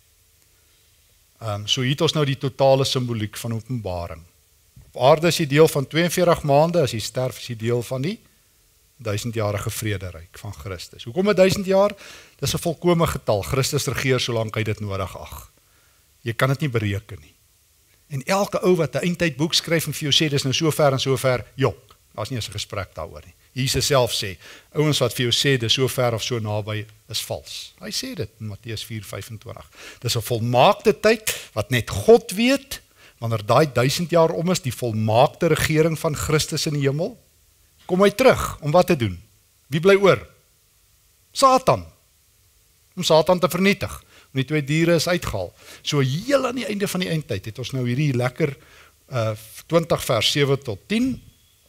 um, so het ons nou die totale simboliek van Openbaring. Op aarde is jy deel van tweeënveertig maande, as jy sterf is jy deel van die duisendjarige vrederyk van Christus. Hoekom 'n duisend jaar? Dis 'n volkome getal. Christus regeer solank hy dit nodig ag. Jy kan dit nie bereken nie. En elke ou wat 'n eindtydboek skryf en vir jou sê dis nou so ver en so ver, jok. Daar's nie eens 'n gesprek daaroor nie. Jesus self sê, ouens wat vir jou sê dis so ver of so naby is vals. Hy sê dit in Matteus vier vyf en twintig. Dis 'n volmaakte tyd wat net God weet, wanneer daai duisend jaar om is, die volmaakte regering van Christus in die hemel. Kom hy terug, om wat te doen? Wie bly oor? Satan. Om Satan te vernietig. Om die twee diere is uitgehaal. So heel aan die einde van die eindtyd het ons nou hierdie lekker uh, twintig vers sewe tot tien,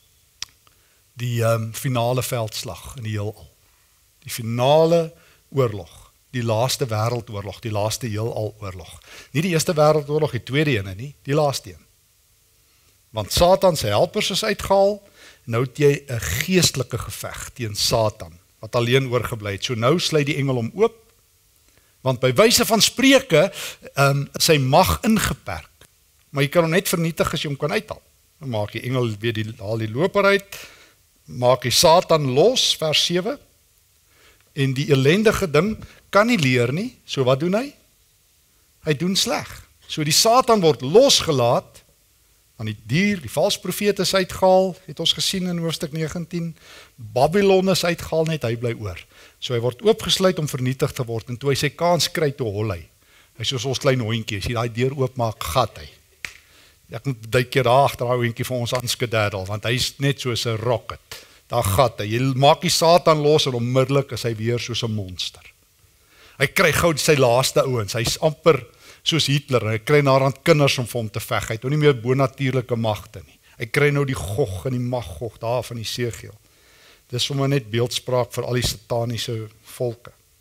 die um, finale veldslag in die heelal. Die finale oorlog, die laaste wêreldoorlog, die laaste heelal oorlog. Nie die eerste wêreldoorlog, die tweede ene nie, die laaste een. Want Satan se helpers is uitgehaal, nou het jy 'n geestelike geveg teen Satan, wat alleen oorgebly het. So nou sluit die engel hom oop, want by wyse van spreuke, um, sy mag ingeperk. Maar jy kan hom net vernietig as jy hom kan uithaal. Dan maak die engel weer die, haal die loper uit, maak die Satan los, vers sewe, en die ellendige ding kan nie leer nie, so wat doen hy? Hy doen sleg. So die Satan word losgelaat, aan die dier, die valse profeet is uitgehaal, het ons gesien in hoofstuk negentien, Babylon is uitgehaal, net hy bly oor. So hy word oopgesluit om vernietig te word, en toe hy sy kans kry, toe hol hy. Hy is soos ons klein hondjie, as jy die deur oopmaak, gat hy. Ek moet die keer daar agter daai hondjie vir ons aanskedaddel, want hy is net soos 'n rocket. Daar gat hy, jy maak die Satan los, en onmiddellik is hy weer soos 'n monster. Hy kry gou sy laaste ouens, hy is amper soos Hitler, hy kry naderhand kinders om vir hom te veg, hy het nou nie meer bonatuurlike magte nie. Hy kry nou die Gog en die Magog daar van die Segeel. Dis sommer net beeldspraak vir al die sataniese volke.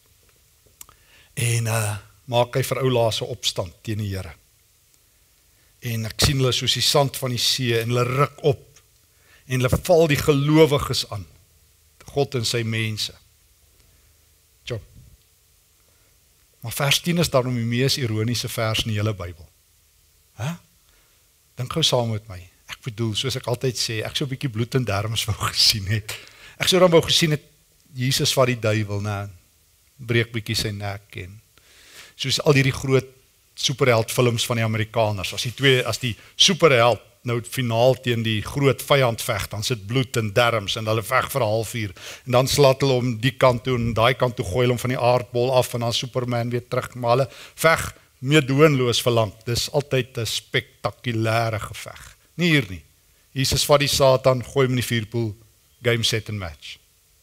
En uh, maak hy vir ou Laas 'n opstand teen die Here. En ek sien hulle soos die sand van die see, en hulle ruk op, en hulle val die gelowiges aan, God en sy mense. Tjo. Maar vers tien is daarom die mees ironiese vers in die hele Bybel. Hè? Dink gou saam met my. Ek bedoel, soos ek altyd sê, ek sou 'n bietjie bloed en derms wou gesien het. Ek sou dan wou gesien het, Jesus vat die duiwel, nou, breek bietjie sy nek, en soos al hierdie groot superheld films van die Amerikaners, as die twee, as die superheld nou finaal teen die groot vyand veg, dan sit bloed en derms, en hulle veg vir 'n halfuur, en dan slaat hulle om die kant toe, en daai kant toe gooi hulle hom van die aardbol af, en dan Superman weer terug, maar hulle veg meedoenloos verlang. Dis altyd 'n spektakulêre geveg. Nie hier nie. Jesus vat die Satan, gooi hom in die vuurpoel, game, set and match.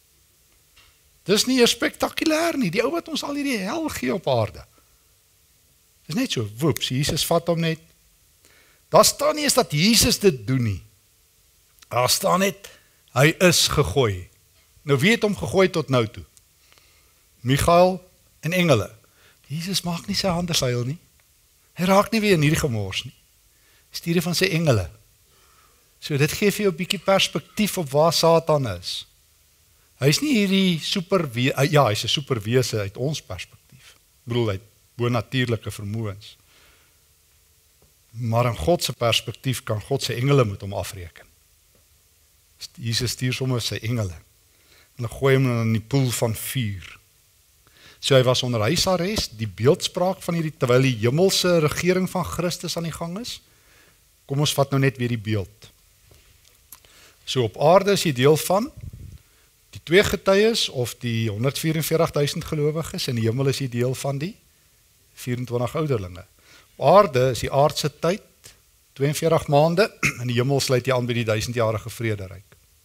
Dis nie eers spektakulêr nie, die ou wat ons al hierdie hel gee op aarde. Dis net so, woeps, Jesus vat hom net. Daar staan nie eens dat Jesus dit doen nie. Daar staan net, hy is gegooi. Nou wie het hom gegooi tot nou toe? Michael en engele. Jesus maak nie sy hande seil nie. Hy raak nie weer in hierdie gemors nie. Stuur hy van sy engele. So dit gee vir jou 'n bietjie perspektief op waar Satan is. Hy is nie hierdie superwe ja, hy's 'n superwese uit ons perspektief. Ek bedoel, hy het bonatuurlike vermoëns. Maar in God se perspektief kan God se engele met hom afreken. Jesus stuur sommer sy engele. En hulle gooi hom in die poel van vuur. So hy was onder huisarrest, die beeldspraak van hierdie, terwyl die hemelse regering van Christus aan die gang is. Kom ons vat nou net weer die beeld. So op aarde is hy deel van die twee getuies of die honderd vyf en veertig duisend gelowiges, en die hemel is hy deel van die vyf en twintig ouderlinge. Op aarde is die aardse tyd twee en veertig maande, en die hemel sluit hy aan by die duisendjarige vrederyk.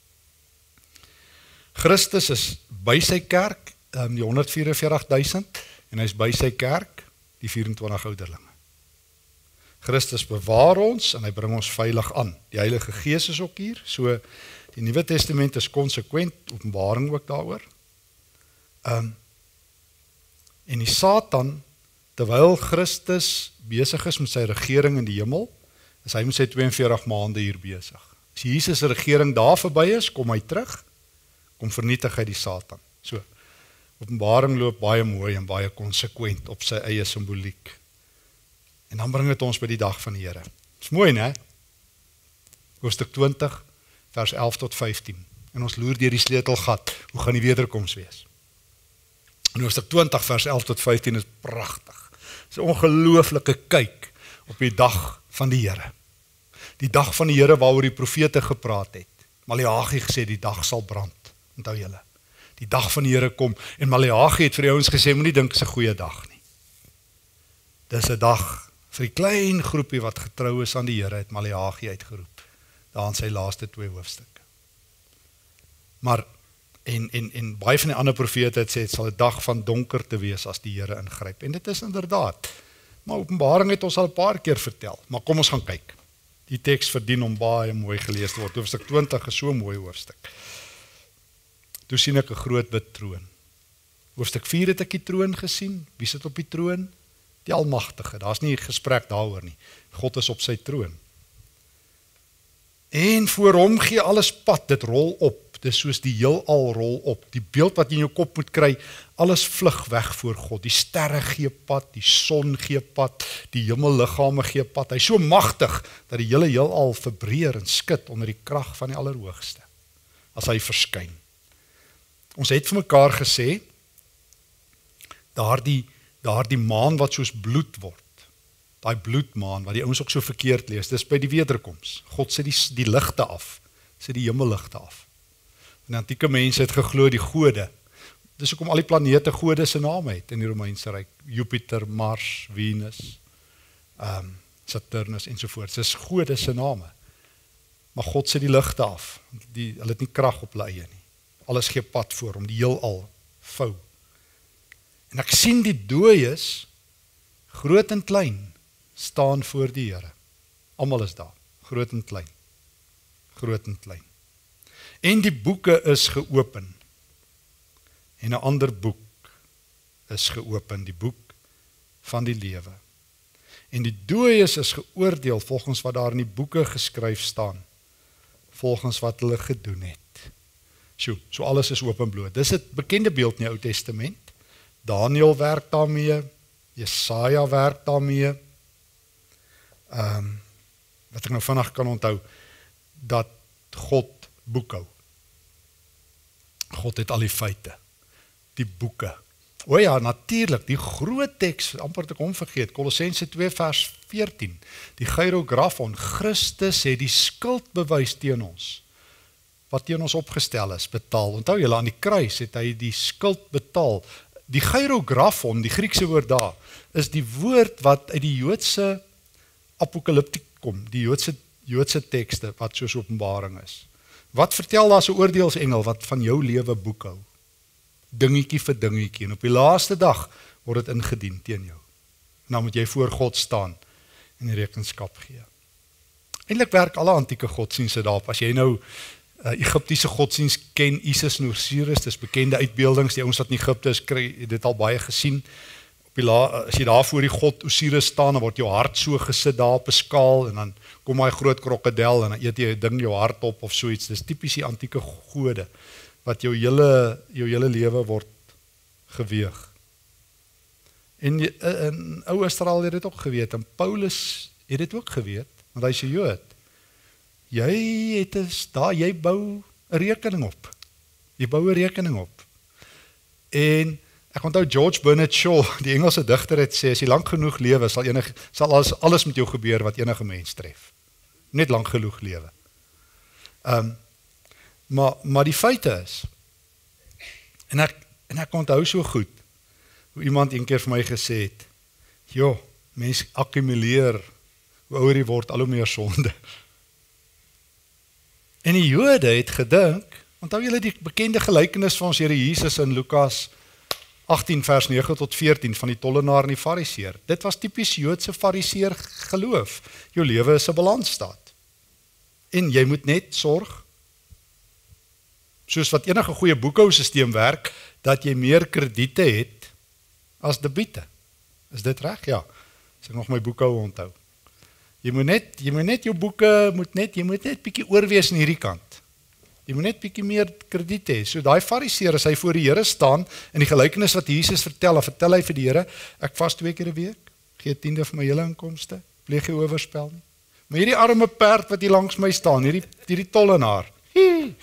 Christus is by sy kerk, um, die honderd vyf en veertig duisend, en hy is by sy kerk, die vyf en twintig ouderlinge. Christus bewaar ons, en hy bring ons veilig aan. Die Heilige Gees is ook hier, so die Nuwe Testament is konsekwent, Openbaring ook daaroor. Um, en die Satan, terwyl Christus besig is met sy regering in die hemel, is hy met sy twee en veertig maande hier besig. As Jesus se regering daar verby is, kom hy terug, kom vernietig hy die Satan. So, Openbaring loop baie mooi en baie konsekwent op sy eie simboliek. En dan bring dit ons by die dag van die Here. Dis mooi, né? Hoofstuk twintig, vers elf tot vyftien. En ons loer deur die sleutelgat, hoe gaan die wederkoms wees? En hoofstuk twintig, vers elf tot vyftien is pragtig. Dis 'n ongelooflike kyk op die dag van die Here. Die dag van die Here waaroor die profete gepraat het. Maleagi gesê, die dag sal brand. Onthou julle. Die dag van die Here kom, en Maleagi het vir die ouens gesê, moenie dink is 'n goeie dag nie. Dis 'n dag vir die klein groepie wat getrou is aan die Here, het Maleagi uitgeroep. Daar in sy laaste twee hoofstukke. Maar, en, en, en baie van die ander profete het sê, het sal 'n dag van donker te wees as die Here ingryp. En dit is inderdaad. Maar Openbaring het ons al 'n paar keer vertel. Maar kom ons gaan kyk. Die teks verdien om baie mooi gelees te word. Hoofstuk twintig is so 'n mooi hoofstuk. Toe sien ek 'n groot wit troon. Hoofstuk vier het ek die troon gesien. Wie sit op die troon? Die Almagtige. Daar's nie gesprek daaroor nie. God is op sy troon. En voor hom gee alles pad, dit rol op. Dis soos die heelal rol op. Die beeld wat jy in jou kop moet kry, alles vlug weg voor God. Die sterre gee pad, die son gee pad, die hemelliggame gee pad. Hy is so magtig dat die hele heelal verbreer en skud onder die krag van die Allerhoogste. As hy verskyn. Ons het vir mekaar gesê, daardie daardie maan wat soos bloed word, daai bloedmaan, wat die ouens ook so verkeerd lees, dis by die wederkoms. God sit die, die ligte af, sit die hemelligte af. En antieke mense het geglo die gode, dis hoekom al die planete gode se name het in die Romeinse Ryk, Jupiter, Mars, Venus, um, Saturnus ensovoorts, dis gode se name. Maar God sit die ligte af, die, hulle het nie krag op hulle eie nie. Alles gee pad voor hom, die heelal vou. En ek sien die dooies, groot en klein, staan voor die Here. Almal is daar, groot en klein. Groot en klein. En die boeke is geopen. En 'n ander boek is geopen, die boek van die lewe. En die dooies is geoordeel volgens wat daar in die boeke geskryf staan, volgens wat hulle gedoen het. So, so alles is openbloot. Dis 'n bekende beeld in die Ou Testament. Daniël werk daarmee, Jesaja werk daarmee. Ehm um, wat ek nou vinnig kan onthou, dat God boekhou. God het al die feite, die boeke. O ja, natuurlik, die groot teks, amper te kom vergeet, Kolossense twee vers veertien, die gyrografon, Christus het die skuldbewys teen ons, wat teen ons opgestel is, betaal. Onthou julle, aan die kruis het hy die skuld betaal. Die gyrografon, die Griekse woord daar, is die woord wat uit die Joodse apokalyptiek kom, die Joodse, Joodse tekste, wat soos Openbaring is. Wat vertel daar so oordeelsengel, wat van jou lewe boekhou? Dingetjie vir dingetjie, en op die laaste dag word dit ingedien teen jou. En dan moet jy voor God staan en die rekenskap gee. Eintlik werk alle antieke godsdienste daarop. As jy nou uh, Egiptiese godsdienst ken, Isis en Osiris, dis bekende uitbeeldings, die ouens wat in Egipte is, kry dit al baie gesien. Op die la, as jy daar voor die god Osiris staan, dan word jou hart so gesit daar op 'n skaal, en dan kom hy groot krokodil, en dan eet jy 'n ding jou hart op, of so iets. Dis tipies die antieke gode, wat jou hele, jou hele lewe word geweeg. En in ou Israel het dit ook geweet, en Paulus het dit ook geweet, want hy is 'n Jood. Jy het is daar, jy bou 'n rekening op. Jy bou 'n rekening op. En ek onthou George Bernard Shaw, die Engelse digter, het sê, as jy lank genoeg lewe, sal, enig, sal alles, alles met jou gebeur wat enige mens tref. Net lank genoeg lewe. Um, maar, maar die feite is, en ek, en ek onthou so goed, hoe iemand een keer vir my gesê het, joh, mens akkumuleer, hoe ouer jy word, al hoe meer sonde. En die Jode het gedink, onthou julle die bekende gelykenis van ons Here Jesus in Lukas agttien vers nege tot veertien van die tollenaar en die fariseer. Dit was typies Joodse fariseer geloof. Jou lewe is 'n balansstaat. En jy moet net sorg, soos wat enige goeie boekhousisteem werk, dat jy meer krediete het as debiete. Is dit reg? Ja. As ek nog my boekhou onthou. Jy moet net, jy moet net jou boeke, moet net, jy moet net bietjie oorwees in hierdie kant. Jy moet net bietjie meer krediet hê. So daai fariseer, as hy voor die Here staan, in die gelykenis wat Jesus vertel, dan vertel hy vir die Here, ek vas twee keer 'n week, gee tiende van my hele inkomste, pleeg jy oorspel nie. Maar hierdie arme perd wat hier langs my staan, hierdie, hierdie tollenaar, hie,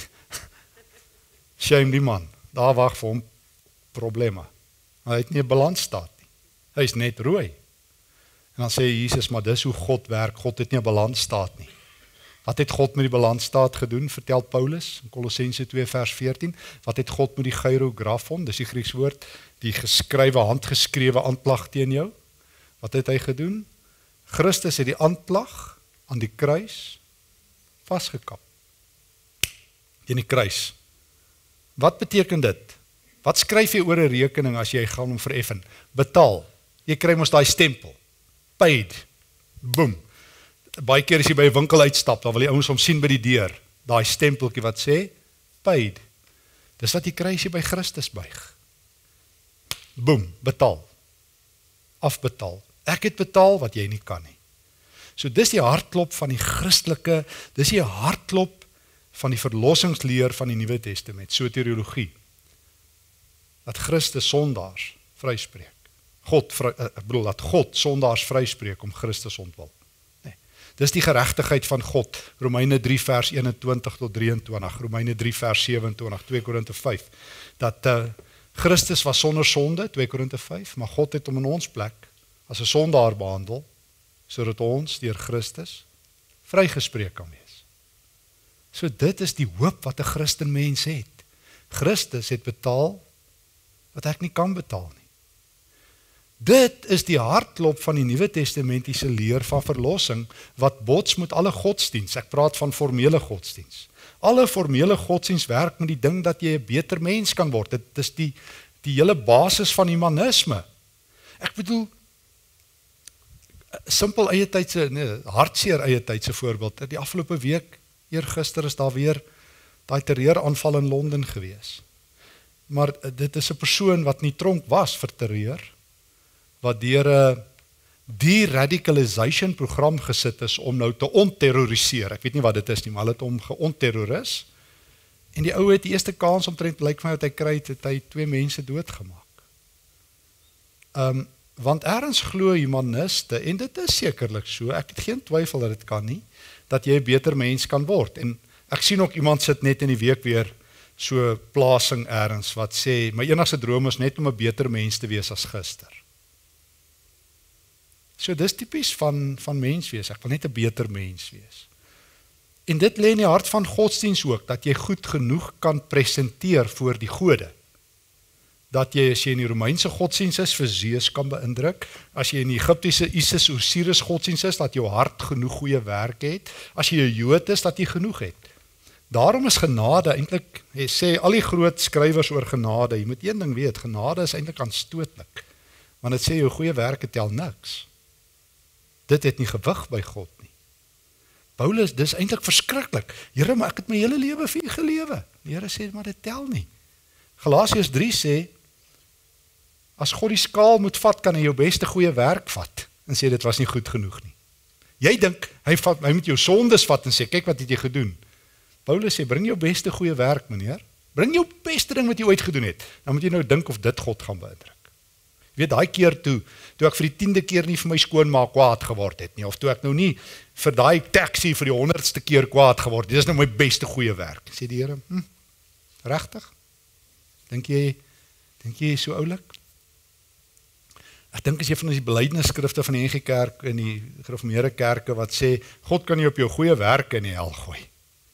shame die man, daar wag vir hom probleme. Hy het nie 'n balansstaat nie. Hy is net rooi. En dan sê Jesus, maar dis hoe God werk, God het nie 'n balansstaat nie. Wat het God met die balansstaat gedoen, vertel Paulus in Kolossense twee vers veertien, wat het God met die gyrografon, dis die Griekse woord, die geskrywe, handgeskrewe aanklag teen jou, wat het hy gedoen? Christus het die aanklag aan die kruis vasgekap. Teen die kruis. Wat beteken dit? Wat skryf jy oor 'n rekening as jy gaan hom vereffen? Betaal. Jy kry mos daai stempel. Paid. Boom. Baie keer as jy by 'n winkel uitstap, dan wil jy ouens hom sien by die deur. Daai stempeltjie wat sê paid. Dis wat jy kry as jy by Christus buig. Boom, betaal. Afbetaal. Ek het betaal wat jy nie kan nie. So dis die hartklop van die Christelike, dis die hartklop van die verlossingsleer van die Nuwe Testament, soteriologie. Dat Christus sondaars vryspreek. God, ek bedoel, dat God sondaars vryspreek om Christus ontwil. Nee. Dis die geregtigheid van God, Romeine drie vers eenentwintig tot drieëntwintig, Romeine drie vers sewenentwintig, twee Korinte vyf, dat uh, Christus was sonder sonde, twee Korinte vyf, maar God het hom in ons plek as 'n sondaar behandel, sodat ons deur Christus vrygespreek kan wees. So dit is die hoop wat 'n Christenmens het. Christus het betaal wat ek nie kan betaal nie. Dit is die hartklop van die Nuwe Testamentiese leer van verlossing, wat bots met alle godsdiens. Ek praat van formele godsdiens. Alle formele godsdiens werk met die ding dat jy 'n beter mens kan word. Dit is die, die hele basis van humanisme. Ek bedoel, simpel eie tydse, nee, hartseer eie tydse voorbeeld. Die afgelope week, eergister is daar weer daai terreuraanval in Londen gewees. Maar dit is 'n persoon wat nie tronk was vir terreur, wat deur 'n de-radicalization program gesit is om nou te onterroriseer. Ek weet nie wat dit is nie, maar hulle het hom geonterroris. En die ou het die eerste kans omtrent lyk my wat hy kry, het hy twee mense doodgemaak. Um, want ergens glo humaniste, en dit is sekerlik so, ek het geen twyfel dat dit kan nie, dat jy 'n beter mens kan word. En ek sien ook iemand sit net in die week weer so plasing ergens wat sê, my enigste droom is net om 'n beter mens te wees as gister. So dis tipies van, van mens wees, ek wil net 'n beter mens wees. En dit lê in die hart van godsdiens ook, dat jy goed genoeg kan presenteer voor die gode. Dat jy, as jy in die Romeinse godsdiens is, vir Zeus kan beïndruk, as jy in die Egiptiese Isis Osiris godsdiens is, dat jou hart genoeg goeie werk het, as jy 'n Jood is, dat jy genoeg het. Daarom is genade eintlik, hy sê al die groot skrywers oor genade, jy moet een ding weet, genade is eintlik aanstootlik, want dit sê jou goeie werke tel niks. Dit het nie gewig by God nie. Paulus, dis eintlik verskriklik. Here, maar ek het my hele lewe vir U gelewe. Die Here sê, maar dit tel nie. Galasiërs drie sê, as God die skaal moet vat, kan hy jou beste goeie werk vat, en sê, dit was nie goed genoeg nie. Jy dink, hy, vat, hy moet jou sondes vat, en sê, kyk wat het jy gedoen. Paulus sê, bring jou beste goeie werk, meneer. Bring jou beste ding wat jy ooit gedoen het. Dan moet jy nou dink of dit God gaan beïndruk. Jy weet, daai keer toe, toe ek vir die tiende keer nie vir my skoonmaak kwaad geword het nie, of toe ek nou nie vir daai taxi vir die honderdste keer kwaad geword het, dit is nou my beste goeie werk. Sê die Here, hm, regtig? Dink jy, dink jy so oulik? Ek dink as jy van die belydenisskrifte van die N G Kerk en die gereformeerde kerke wat sê, God kan nie op jou goeie werke in die hel gooi.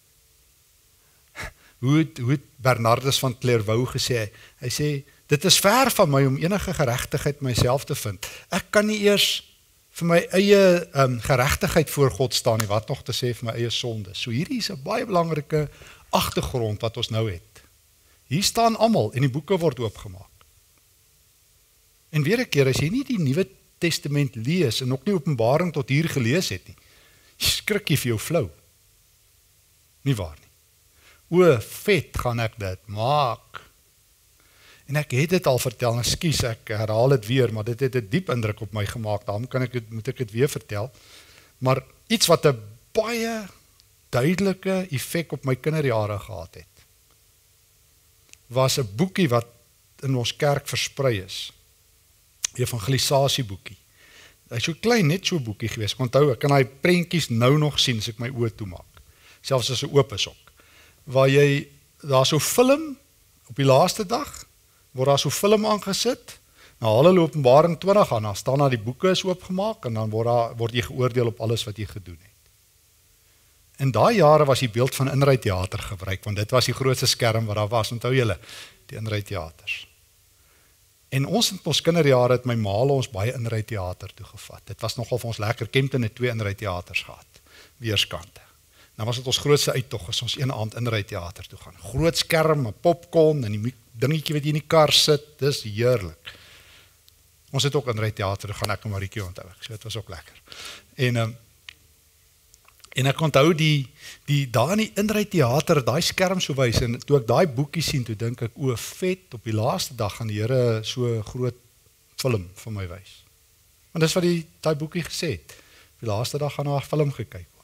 Hoe het, hoe het Bernardus van Clairvaux gesê, hy sê, dit is ver van my om enige geregtigheid myself te vind. Ek kan nie eers vir my eie um, geregtigheid voor God staan nie, wat nog te sê vir my eie sonde. So hierdie is 'n baie belangrike agtergrond wat ons nou het. Hier staan almal en die boeke word oopgemaak. En weer 'n keer, as jy nie die Nuwe Testament lees en ook nie Openbaring tot hier gelees het nie, skrik jy vir jou flou. Nie waar nie. O, vet gaan ek dit maak. En ek het dit al vertel, en ekskuus, ek herhaal dit weer, maar dit het 'n diep indruk op my gemaak, daarom kan ek het, moet ek dit weer vertel. Maar iets wat 'n baie duidelike effek op my kinderjare gehad het, was 'n boekie wat in ons kerk versprei is. 'n Evangelisasieboekie. Hy's so klein, net so 'n boekie gewees. Ek onthou, ek kan daai prentjies nou nog sien as ek my oë toemaak. Selfs as hy oop is ook. Waar jy, daar so film, op die laaste dag, word daar so film aangesit, nou haal hulle Openbaring twintig aan, dan staan daar die boeke is oopgemaak, en dan word, daar, word jy geoordeel op alles wat jy gedoen het. In daai jare was die beeld van Inry Theater gebruik, want dit was die grootste skerm wat daar was, onthou julle, die Inry Theaters. En ons in ons kinderjare het my maal ons baie Inry Theater toegevat. Dit was nogal vir ons lekker, Kempton het twee Inry Theaters gehad, weerskante. Nou was dit ons grootste uittog, as ons een aand Inry Theater toe gaan. Groot skerm, 'n popcorn, en die dingetjie wat jy in die kar sit, dis heerlik. Ons het ook Inry Theater, gaan ek en Marieke onthou ek, so dit was ook lekker. En, um, en ek onthou die, die daar in die Inry Theater, daai skerm so wys, en toe ek daai boekie sien, toe dink ek, o vet, op die laaste dag gaan die Here so groot film vir my wys. Want dis wat die daai boekie gesê het, op die laaste dag gaan daar 'n film gekyk word.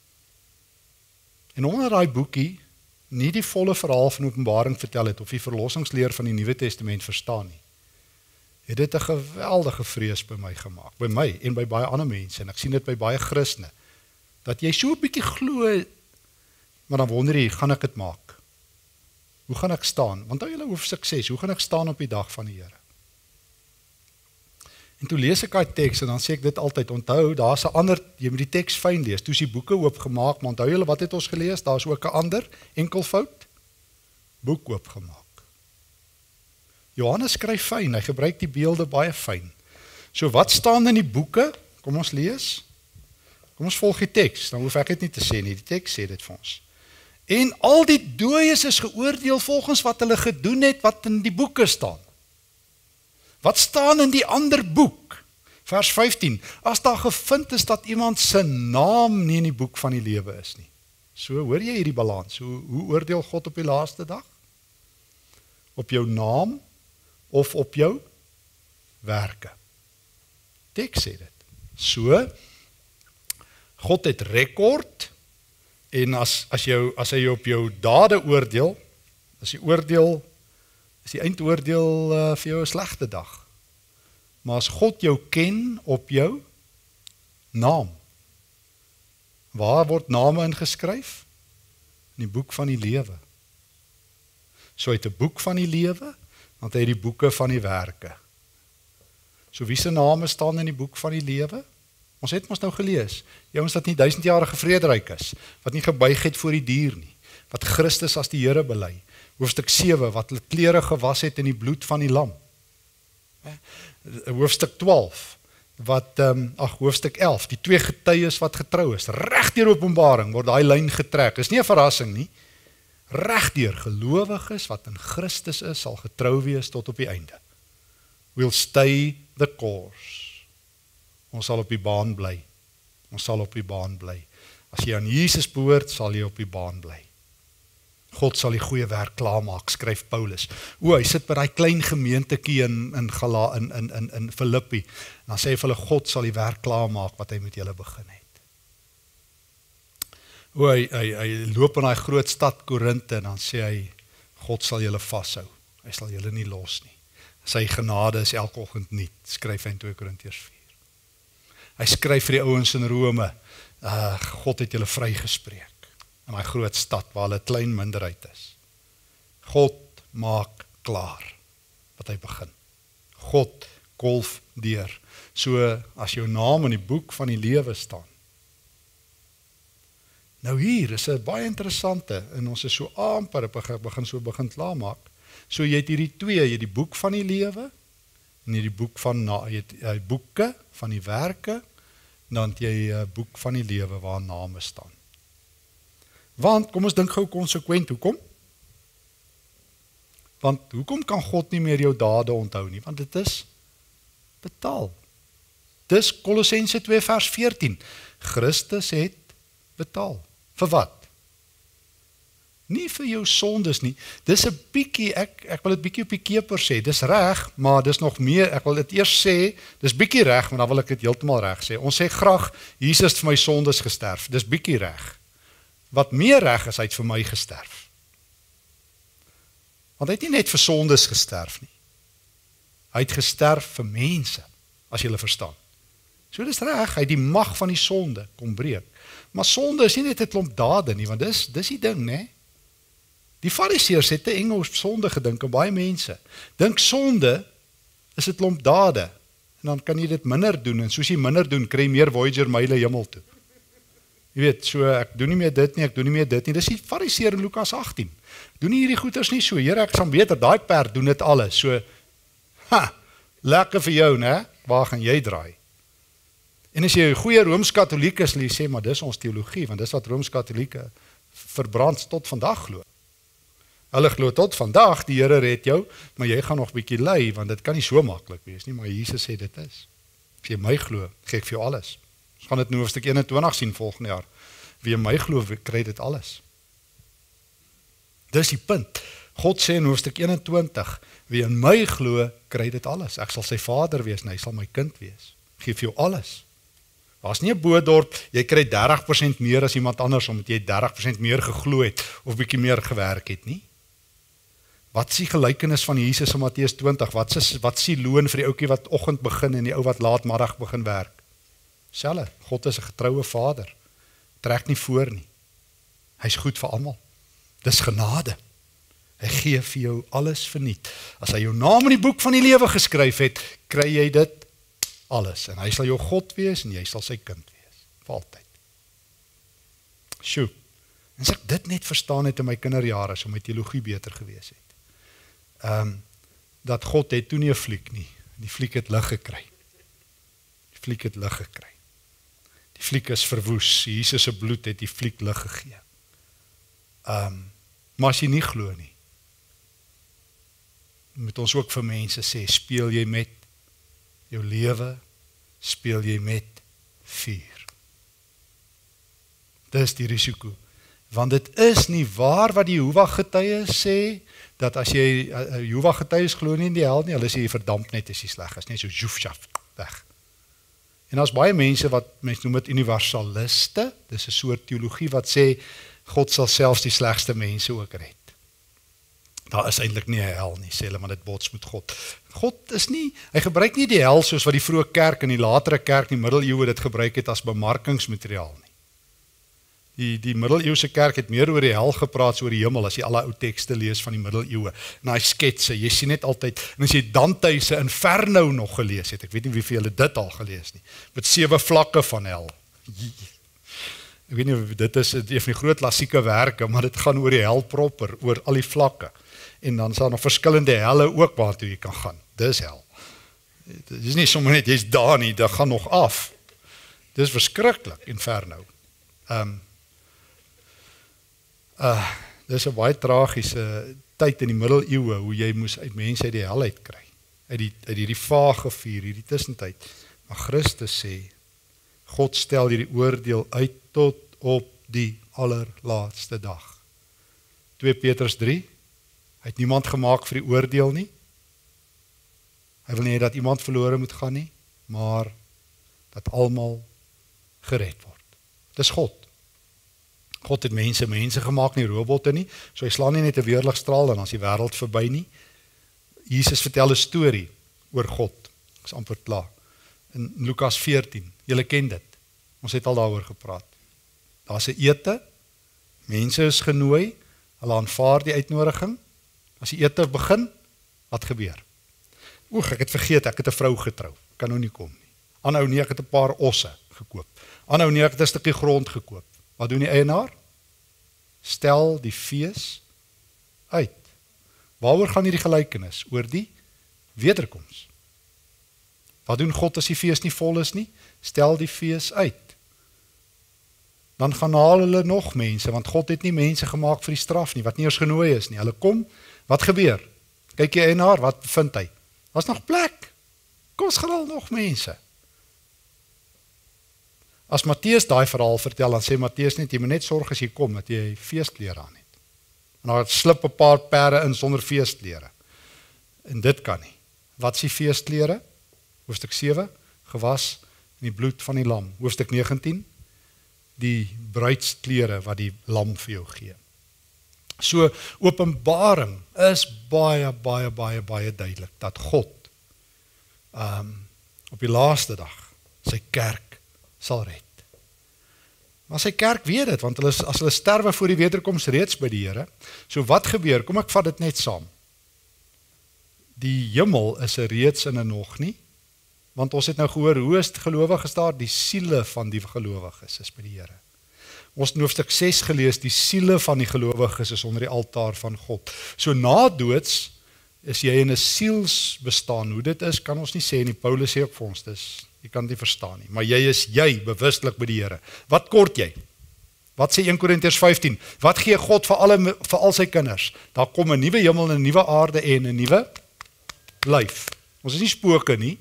En omdat daai boekie nie die volle verhaal van Openbaring vertel het, of die verlossingsleer van die Nuwe Testament verstaan nie, het dit 'n geweldige vrees by my gemaak, by my en by baie ander mense, en ek sien dit by baie Christene, dat jy so 'n bietjie glo, maar dan wonder jy, gaan ek dit maak? Hoe gaan ek staan? Want hou julle hoofstuk ses, hoe gaan ek staan op die dag van die Here? En toe lees ek daai teks, en dan sê ek dit altyd, onthou, daar's 'n ander, jy moet die teks fyn lees, toe is die boeke oopgemaak, maar onthou julle, wat het ons gelees? Daar's ook 'n ander, enkelvoud, boek oopgemaak. Johannes skryf fyn, hy gebruik die beelde baie fyn. So wat staan in die boeke? Kom ons lees. Kom ons volg die teks, dan hoef ek dit nie te sê nie, die teks sê dit vir ons. En al die dooies is geoordeel volgens wat hulle gedoen het, wat in die boeke staan. Wat staan in die ander boek? Vers vyftien, as daar gevind is dat iemand se naam nie in die boek van die lewe is nie. So hoor jy hierdie balans, hoe, hoe oordeel God op die laaste dag? Op jou naam of op jou werke? Teks sê dit. So, God het rekord, en as, as, jou, as hy jou op jou dade oordeel, as die oordeel, is die eindoordeel uh, vir jou 'n slegte dag. Maar as God jou ken op jou naam, waar word name ingeskryf? In die boek van die lewe. So uit 'n boek van die lewe, want hy het die boeke van die werke. So wie se name staan in die boek van die lewe? Ons het ons nou gelees, die ouens wat nie duisendjarige vrederyk is, wat nie gebuig het voor die dier nie, wat Christus as die Here bely. Hoofstuk sewe, wat hulle klere gewas het in die bloed van die lam. Hoofstuk twaalf, wat, um, ag, hoofstuk elf, die twee getuies wat getrou is, reg deur Openbaring word daai lyn getrek. Dis nie 'n verrassing nie. Reg deur gelowiges wat in Christus is, sal getrou wees tot op die einde. We'll stay the course. Ons sal op die baan bly. Ons sal op die baan bly. As jy aan Jesus behoort, sal jy op die baan bly. God sal die goeie werk klaarmaak, skryf Paulus. O, hy sit by daai klein gemeentetjie in in Gala in in in in Filippi. Dan sê hy vir hulle, God sal die werk klaarmaak wat hy met julle begin het. O, hy hy hy loop in daai groot stad Korinthe en dan sê hy, God sal julle vashou. Hy sal julle nie los nie. Sy genade is elke oggend nuut, skryf hy in twee Korintiërs vier. Hy skryf vir die ouens in Rome, uh, God het julle vrygespreek in daai groot stad waar hulle klein minderheid is. God maak klaar wat hy begin. God kolf deur. So as jou naam in die boek van die lewe staan. Nou hier is 'n baie interessante, en ons is so amper begin so begin klaarmaak. So jy het hierdie twee, jy het die boek van die lewe en jy het die boek van jy het jy boeke van die werke, dan het jy 'n boek van die lewe waar name staan. Want, kom ons dink gou konsekwent, hoekom? Want, hoekom kan God nie meer jou dade onthou nie? Want dit is betaal. Dis Kolossense twee vers veertien. Christus het betaal. Vir wat? Nie vir jou sondes nie. Dis 'n bietjie, ek, ek wil dit bietjie op die keper sê, dis reg, maar dis nog meer, ek wil dit eers sê, dis bietjie reg, maar dan wil ek dit heeltemal reg sê. Ons sê graag, Jesus het vir my sondes gesterf, dis bietjie reg. Wat meer reg is, hy het vir my gesterf. Want hy het nie net vir sondes gesterf nie. Hy het gesterf vir mense, as jy hulle verstaan. So dis reg, hy het die mag van die sonde kom breek. Maar sonde is nie net 'n klomp dade nie, want dis dis die ding, né? Die Fariseërs het te eng op sonde gedink, en baie mense dink sonde is 'n klomp dade, en dan kan jy dit minder doen, en soos jy minder doen, kry jy meer Voyager myle hemel toe. Jy weet, so ek doen nie meer dit nie, ek doen nie meer dit nie. Dis die Fariseër in Lukas agttien. Doen nie hierdie goeters nie so. Here, ek sal beter, daai perd doen dit alles. So, ha, lekker vir jou, né? Waar gaan jy draai? En as jy 'n goeie Rooms-Katoliek is, jy sê, maar dis ons teologie, want dis wat Rooms-Katolieke verbrand tot vandag glo. Hulle glo tot vandag, die Here red jou, maar jy gaan nog bietjie ly, want dit kan nie so maklik wees nie, maar Jesus sê dit is. As jy my glo, gee ek vir jou alles. Ons gaan dit nou hoofstuk eenentwintig sien volgende jaar. Wie in my glo, kry dit alles. Dis die punt. God sê in hoofstuk eenentwintig, wie in my glo, kry dit alles. Ek sal sy vader wees, en hy sal my kind wees. Geef jou alles. Daar's nie 'n boodorp, jy kry dertig persent meer as iemand anders, omdat jy dertig persent meer geglo het, of bietjie meer gewerk het nie. Wat is die gelykenis van Jesus in Matteus twintig? Wat is, wat is die loon vir die ouetjie wat oggend begin, en die ou wat laatmiddag begin werk? Selfe, God is 'n getroue vader. Trek nie voor nie. Hy's goed vir almal. Dis genade. Hy gee vir jou alles verniet. As hy jou naam in die boek van die lewe geskryf het, kry jy dit alles. En hy sal jou God wees, en jy sal sy kind wees. Vir altyd. Sjoe. En as ek dit net verstaan het in my kinderjare, so my teologie beter gewees het. Um, dat God het toe nie 'n fliek nie. Die fliek het lig gekry. Die fliek het lig gekry. Die fliek is verwoes. Jesus se bloed het die fliek lig gegee. Um, maar as jy nie glo nie, moet ons ook vir mense sê, speel jy met jou lewe, speel jy met vuur. Dis die risiko. Want dit is nie waar wat die Jehovah-getuies sê, dat as jy uh, Jehovah-getuies glo nie in die hel nie, hulle sê jy verdamp net as jy sleg is, net so joef, sjaf, weg. En daar's baie mense wat mense noem dit universaliste, dis 'n soort teologie wat sê God sal selfs die slegste mense ook red. Daar is eintlik nie 'n hel nie, sê hulle, maar dit bots met God. God is nie, hy gebruik nie die hel soos wat die vroeë kerk en die latere kerk in die middeleeue dit gebruik het as bemarkingsmateriaal nie. Die, die middeleeuse kerk het meer oor die hel gepraat, oor die hemel, as jy alle ou tekste lees van die middeleeue. En hy sketse, jy sien net altyd, en as jy Dante se Inferno nog gelees het, ek weet nie wie vir julle dit al gelees nie, met sewe vlakke van hel. Ek weet nie, dit is een van die groot klassieke werke, maar dit gaan oor die hel proper, oor al die vlakke. En dan is daar nog verskillende helle ook waartoe jy kan gaan. Dis hel. Dit is nie sommer net, jy is daar nie, dit gaan nog af. Dis verskriklik, Inferno. Um, uh, dis 'n baie tragiese tyd in die middeleeue, hoe jy moes uit mense uit die hel uitkry. Uit die, uit die vage vuur, hierdie tussentyd. Maar Christus sê, God stel hierdie oordeel uit tot op die allerlaatste dag. twee Petrus drie, hy het niemand gemaak vir die oordeel nie. Hy wil nie dat iemand verlore moet gaan nie, maar dat almal gered word. Dis God. God het mense, mense gemaak, nie robotte nie, so hy slaan nie net 'n weerligstraal en dan is die wêreld verby nie. Jesus vertel 'n storie oor God, ek is amper klaar, in Lukas veertien, julle ken dit, ons het al daaroor gepraat. Daar's 'n ete, mense is genooi, hulle aanvaar die uitnodiging, as die ete begin, wat gebeur? Oeg, ek het vergeet, ek het 'n vrou getrou, kan nou nie kom nie. Aanhou nie, ek het 'n paar osse gekoop. Aanhou nie, ek het 'n stukkie grond gekoop. Wat doen die eienaar? Stel die fees uit. Waaroor gaan hierdie gelykenis? Oor die wederkoms. Wat doen God as die fees nie vol is nie? Stel die fees uit. Dan gaan haal hulle nog mense, want God het nie mense gemaak vir die straf nie, wat nie eens genooi is nie. Hulle kom, wat gebeur? Kyk die eienaar, wat vind hy? Daar's nog plek. Kom, ons gaan al nog mense. As Matteus daai verhaal vertel, dan sê Matteus net, jy moet net sorg as jy kom, dat jy feestklere aan het. En daar slip 'n paar perde in sonder feestklere. En dit kan nie. Wat is die feestklere? Hoofstuk sewe, gewas in die bloed van die lam. Hoofstuk negentien, die bruidsklere wat die lam vir jou gee. So, Openbaring is baie, baie, baie, baie duidelik, dat God um, op die laaste dag sy kerk sal red. Maar sy kerk weet dit, want hulle, as hulle sterwe voor die wederkoms reeds by die Here, so wat gebeur? Kom ek vat dit net saam. Die hemel is er reeds en er nog nie, want ons het nou gehoor, hoe is gelowiges daar? Die siele van die gelowiges is by die Here. Ons het in hoofstuk ses gelees, die siele van die gelowiges is onder die altaar van God. So na doods is jy in 'n sielsbestaan. Hoe dit is, kan ons nie sê nie. Paulus sê ook vir ons, dis, jy kan dit nie verstaan nie. Maar jy is jy, bewustelik by die Here. Wat kort jy? Wat sê een Korintiërs vyftien? Wat gee God vir, alle, vir al sy kinders? Daar kom 'n nuwe hemel en 'n nuwe aarde en 'n nuwe lyf. Ons is nie spooke nie.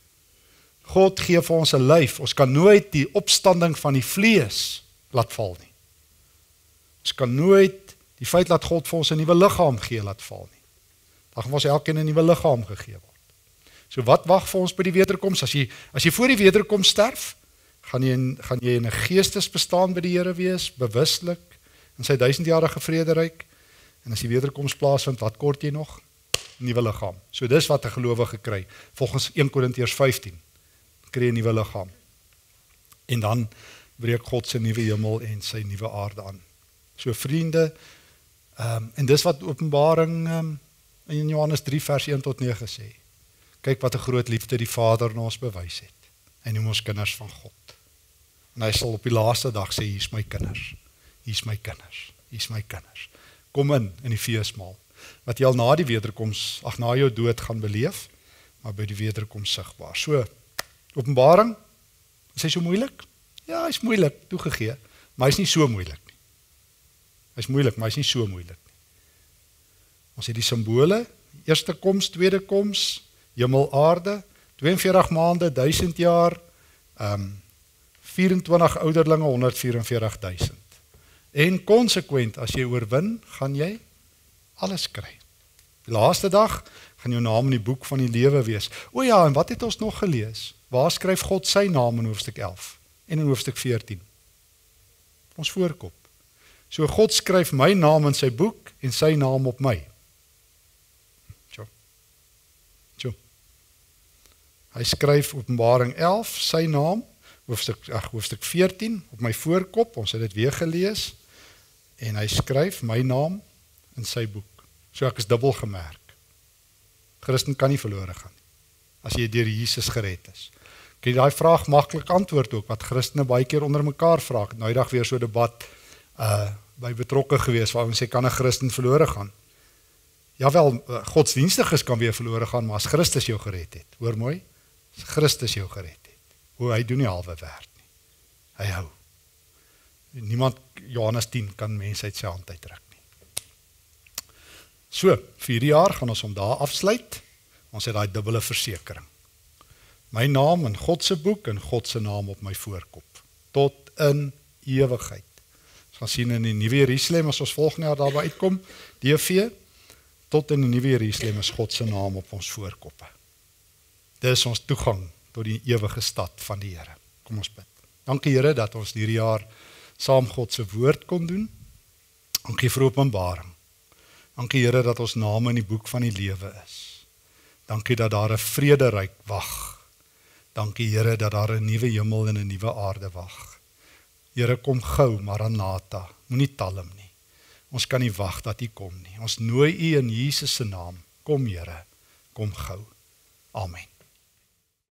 God gee vir ons 'n lyf. Ons kan nooit die opstanding van die vlees laat val nie. Ons kan nooit die feit dat God vir ons 'n nuwe liggaam gee laat val nie. Dan gaan ons elkeen 'n nuwe liggaam gegee word. So wat wag vir ons by die wederkoms? As jy as jy voor die wederkoms sterf, gaan jy in, gaan jy in 'n geestesbestaan by die Here wees, bewustelik in sy duisendjarige vrederyk. En as die wederkoms plaasvind, wat kort jy nog? 'n Nuwe liggaam. So dis wat 'n gelowige kry. Volgens een Korintiërs vyftien kry jy 'n nuwe liggaam. En dan breek God sy nuwe hemel en sy nuwe aarde aan. So vriende, um, en dis wat Openbaring um, in Johannes drie vers een tot nege sê. Kyk wat 'n groot liefde die Vader na ons bewys het. Hy noem ons kinders van God. En hy sal op die laaste dag sê, hier is my kinders, hier is my kinders, hier is my kinders. Kom in, in die feesmaal, wat jy al na die wederkoms, ag na jou dood gaan beleef, maar by die wederkoms sigbaar. So, Openbaring, is hy so moeilik? Ja, hy is moeilik, toegegee, maar hy is nie so moeilik nie. Hy is moeilik, maar hy is nie so moeilik nie. Ons het die simbole, eerste koms, tweede koms, hemel, aarde, twee en veertig maande, duisend jaar, um, vyf en twintig ouderlinge, honderd vyf en veertig duisend. En konsekwent, as jy oorwin, gaan jy alles kry. Die laaste dag gaan jou naam in die boek van die lewe wees. O ja, en wat het ons nog gelees? Waar skryf God sy naam in hoofstuk elf en in hoofstuk veertien? Ons voorkop. So God skryf my naam in sy boek en sy naam op my. Tjo. Tjo. Hy skryf Openbaring elf, sy naam, hoofstuk, ag, hoofstuk veertien, op my voorkop, ons het dit weer gelees, en hy skryf my naam in sy boek. So ek is dubbel gemerk. Christen kan nie verlore gaan, as jy deur Jesus gered is. Kan jy daai vraag maklik antwoord ook, wat Christene baie keer onder mekaar vra. Ek het nou die dag weer so debat uh, by betrokke gewees, waar ons sê, kan 'n Christen verlore gaan? Jawel, uh, godsdienstiges kan weer verlore gaan, maar as Christus jou gered het, hoor mooi, as Christus jou gered het, hoe hy doen nie halwe werk nie, hy hou. Niemand, Johannes tien, kan mens uit sy hand uitdruk nie. So, vier jaar gaan ons om daar afsluit, ons het daai dubbele versekering. My naam in God se boek en God se naam op my voorkop, tot in ewigheid. Ons gaan sien in die Nuwe Jerusalem, as ons volgende jaar daarby uitkom, D V, tot in die Nuwe Jerusalem is God se naam op ons voorkoppe. Dit is ons toegang tot die ewige stad van die Here. Kom ons bid. Dankie Here dat ons hierdie jaar saam God se woord kon doen. Dankie vir openbaring. Dankie Here dat ons name in die boek van die lewe is. Dankie dat daar 'n vrederyk wag. Dankie Here dat daar 'n nuwe hemel en 'n nuwe aarde wag. Here, kom gou, Maranatha, moenie talm nie. Ons kan nie wag dat U kom nie. Ons nooi U in Jesus se naam. Kom Here, kom gou. Amen.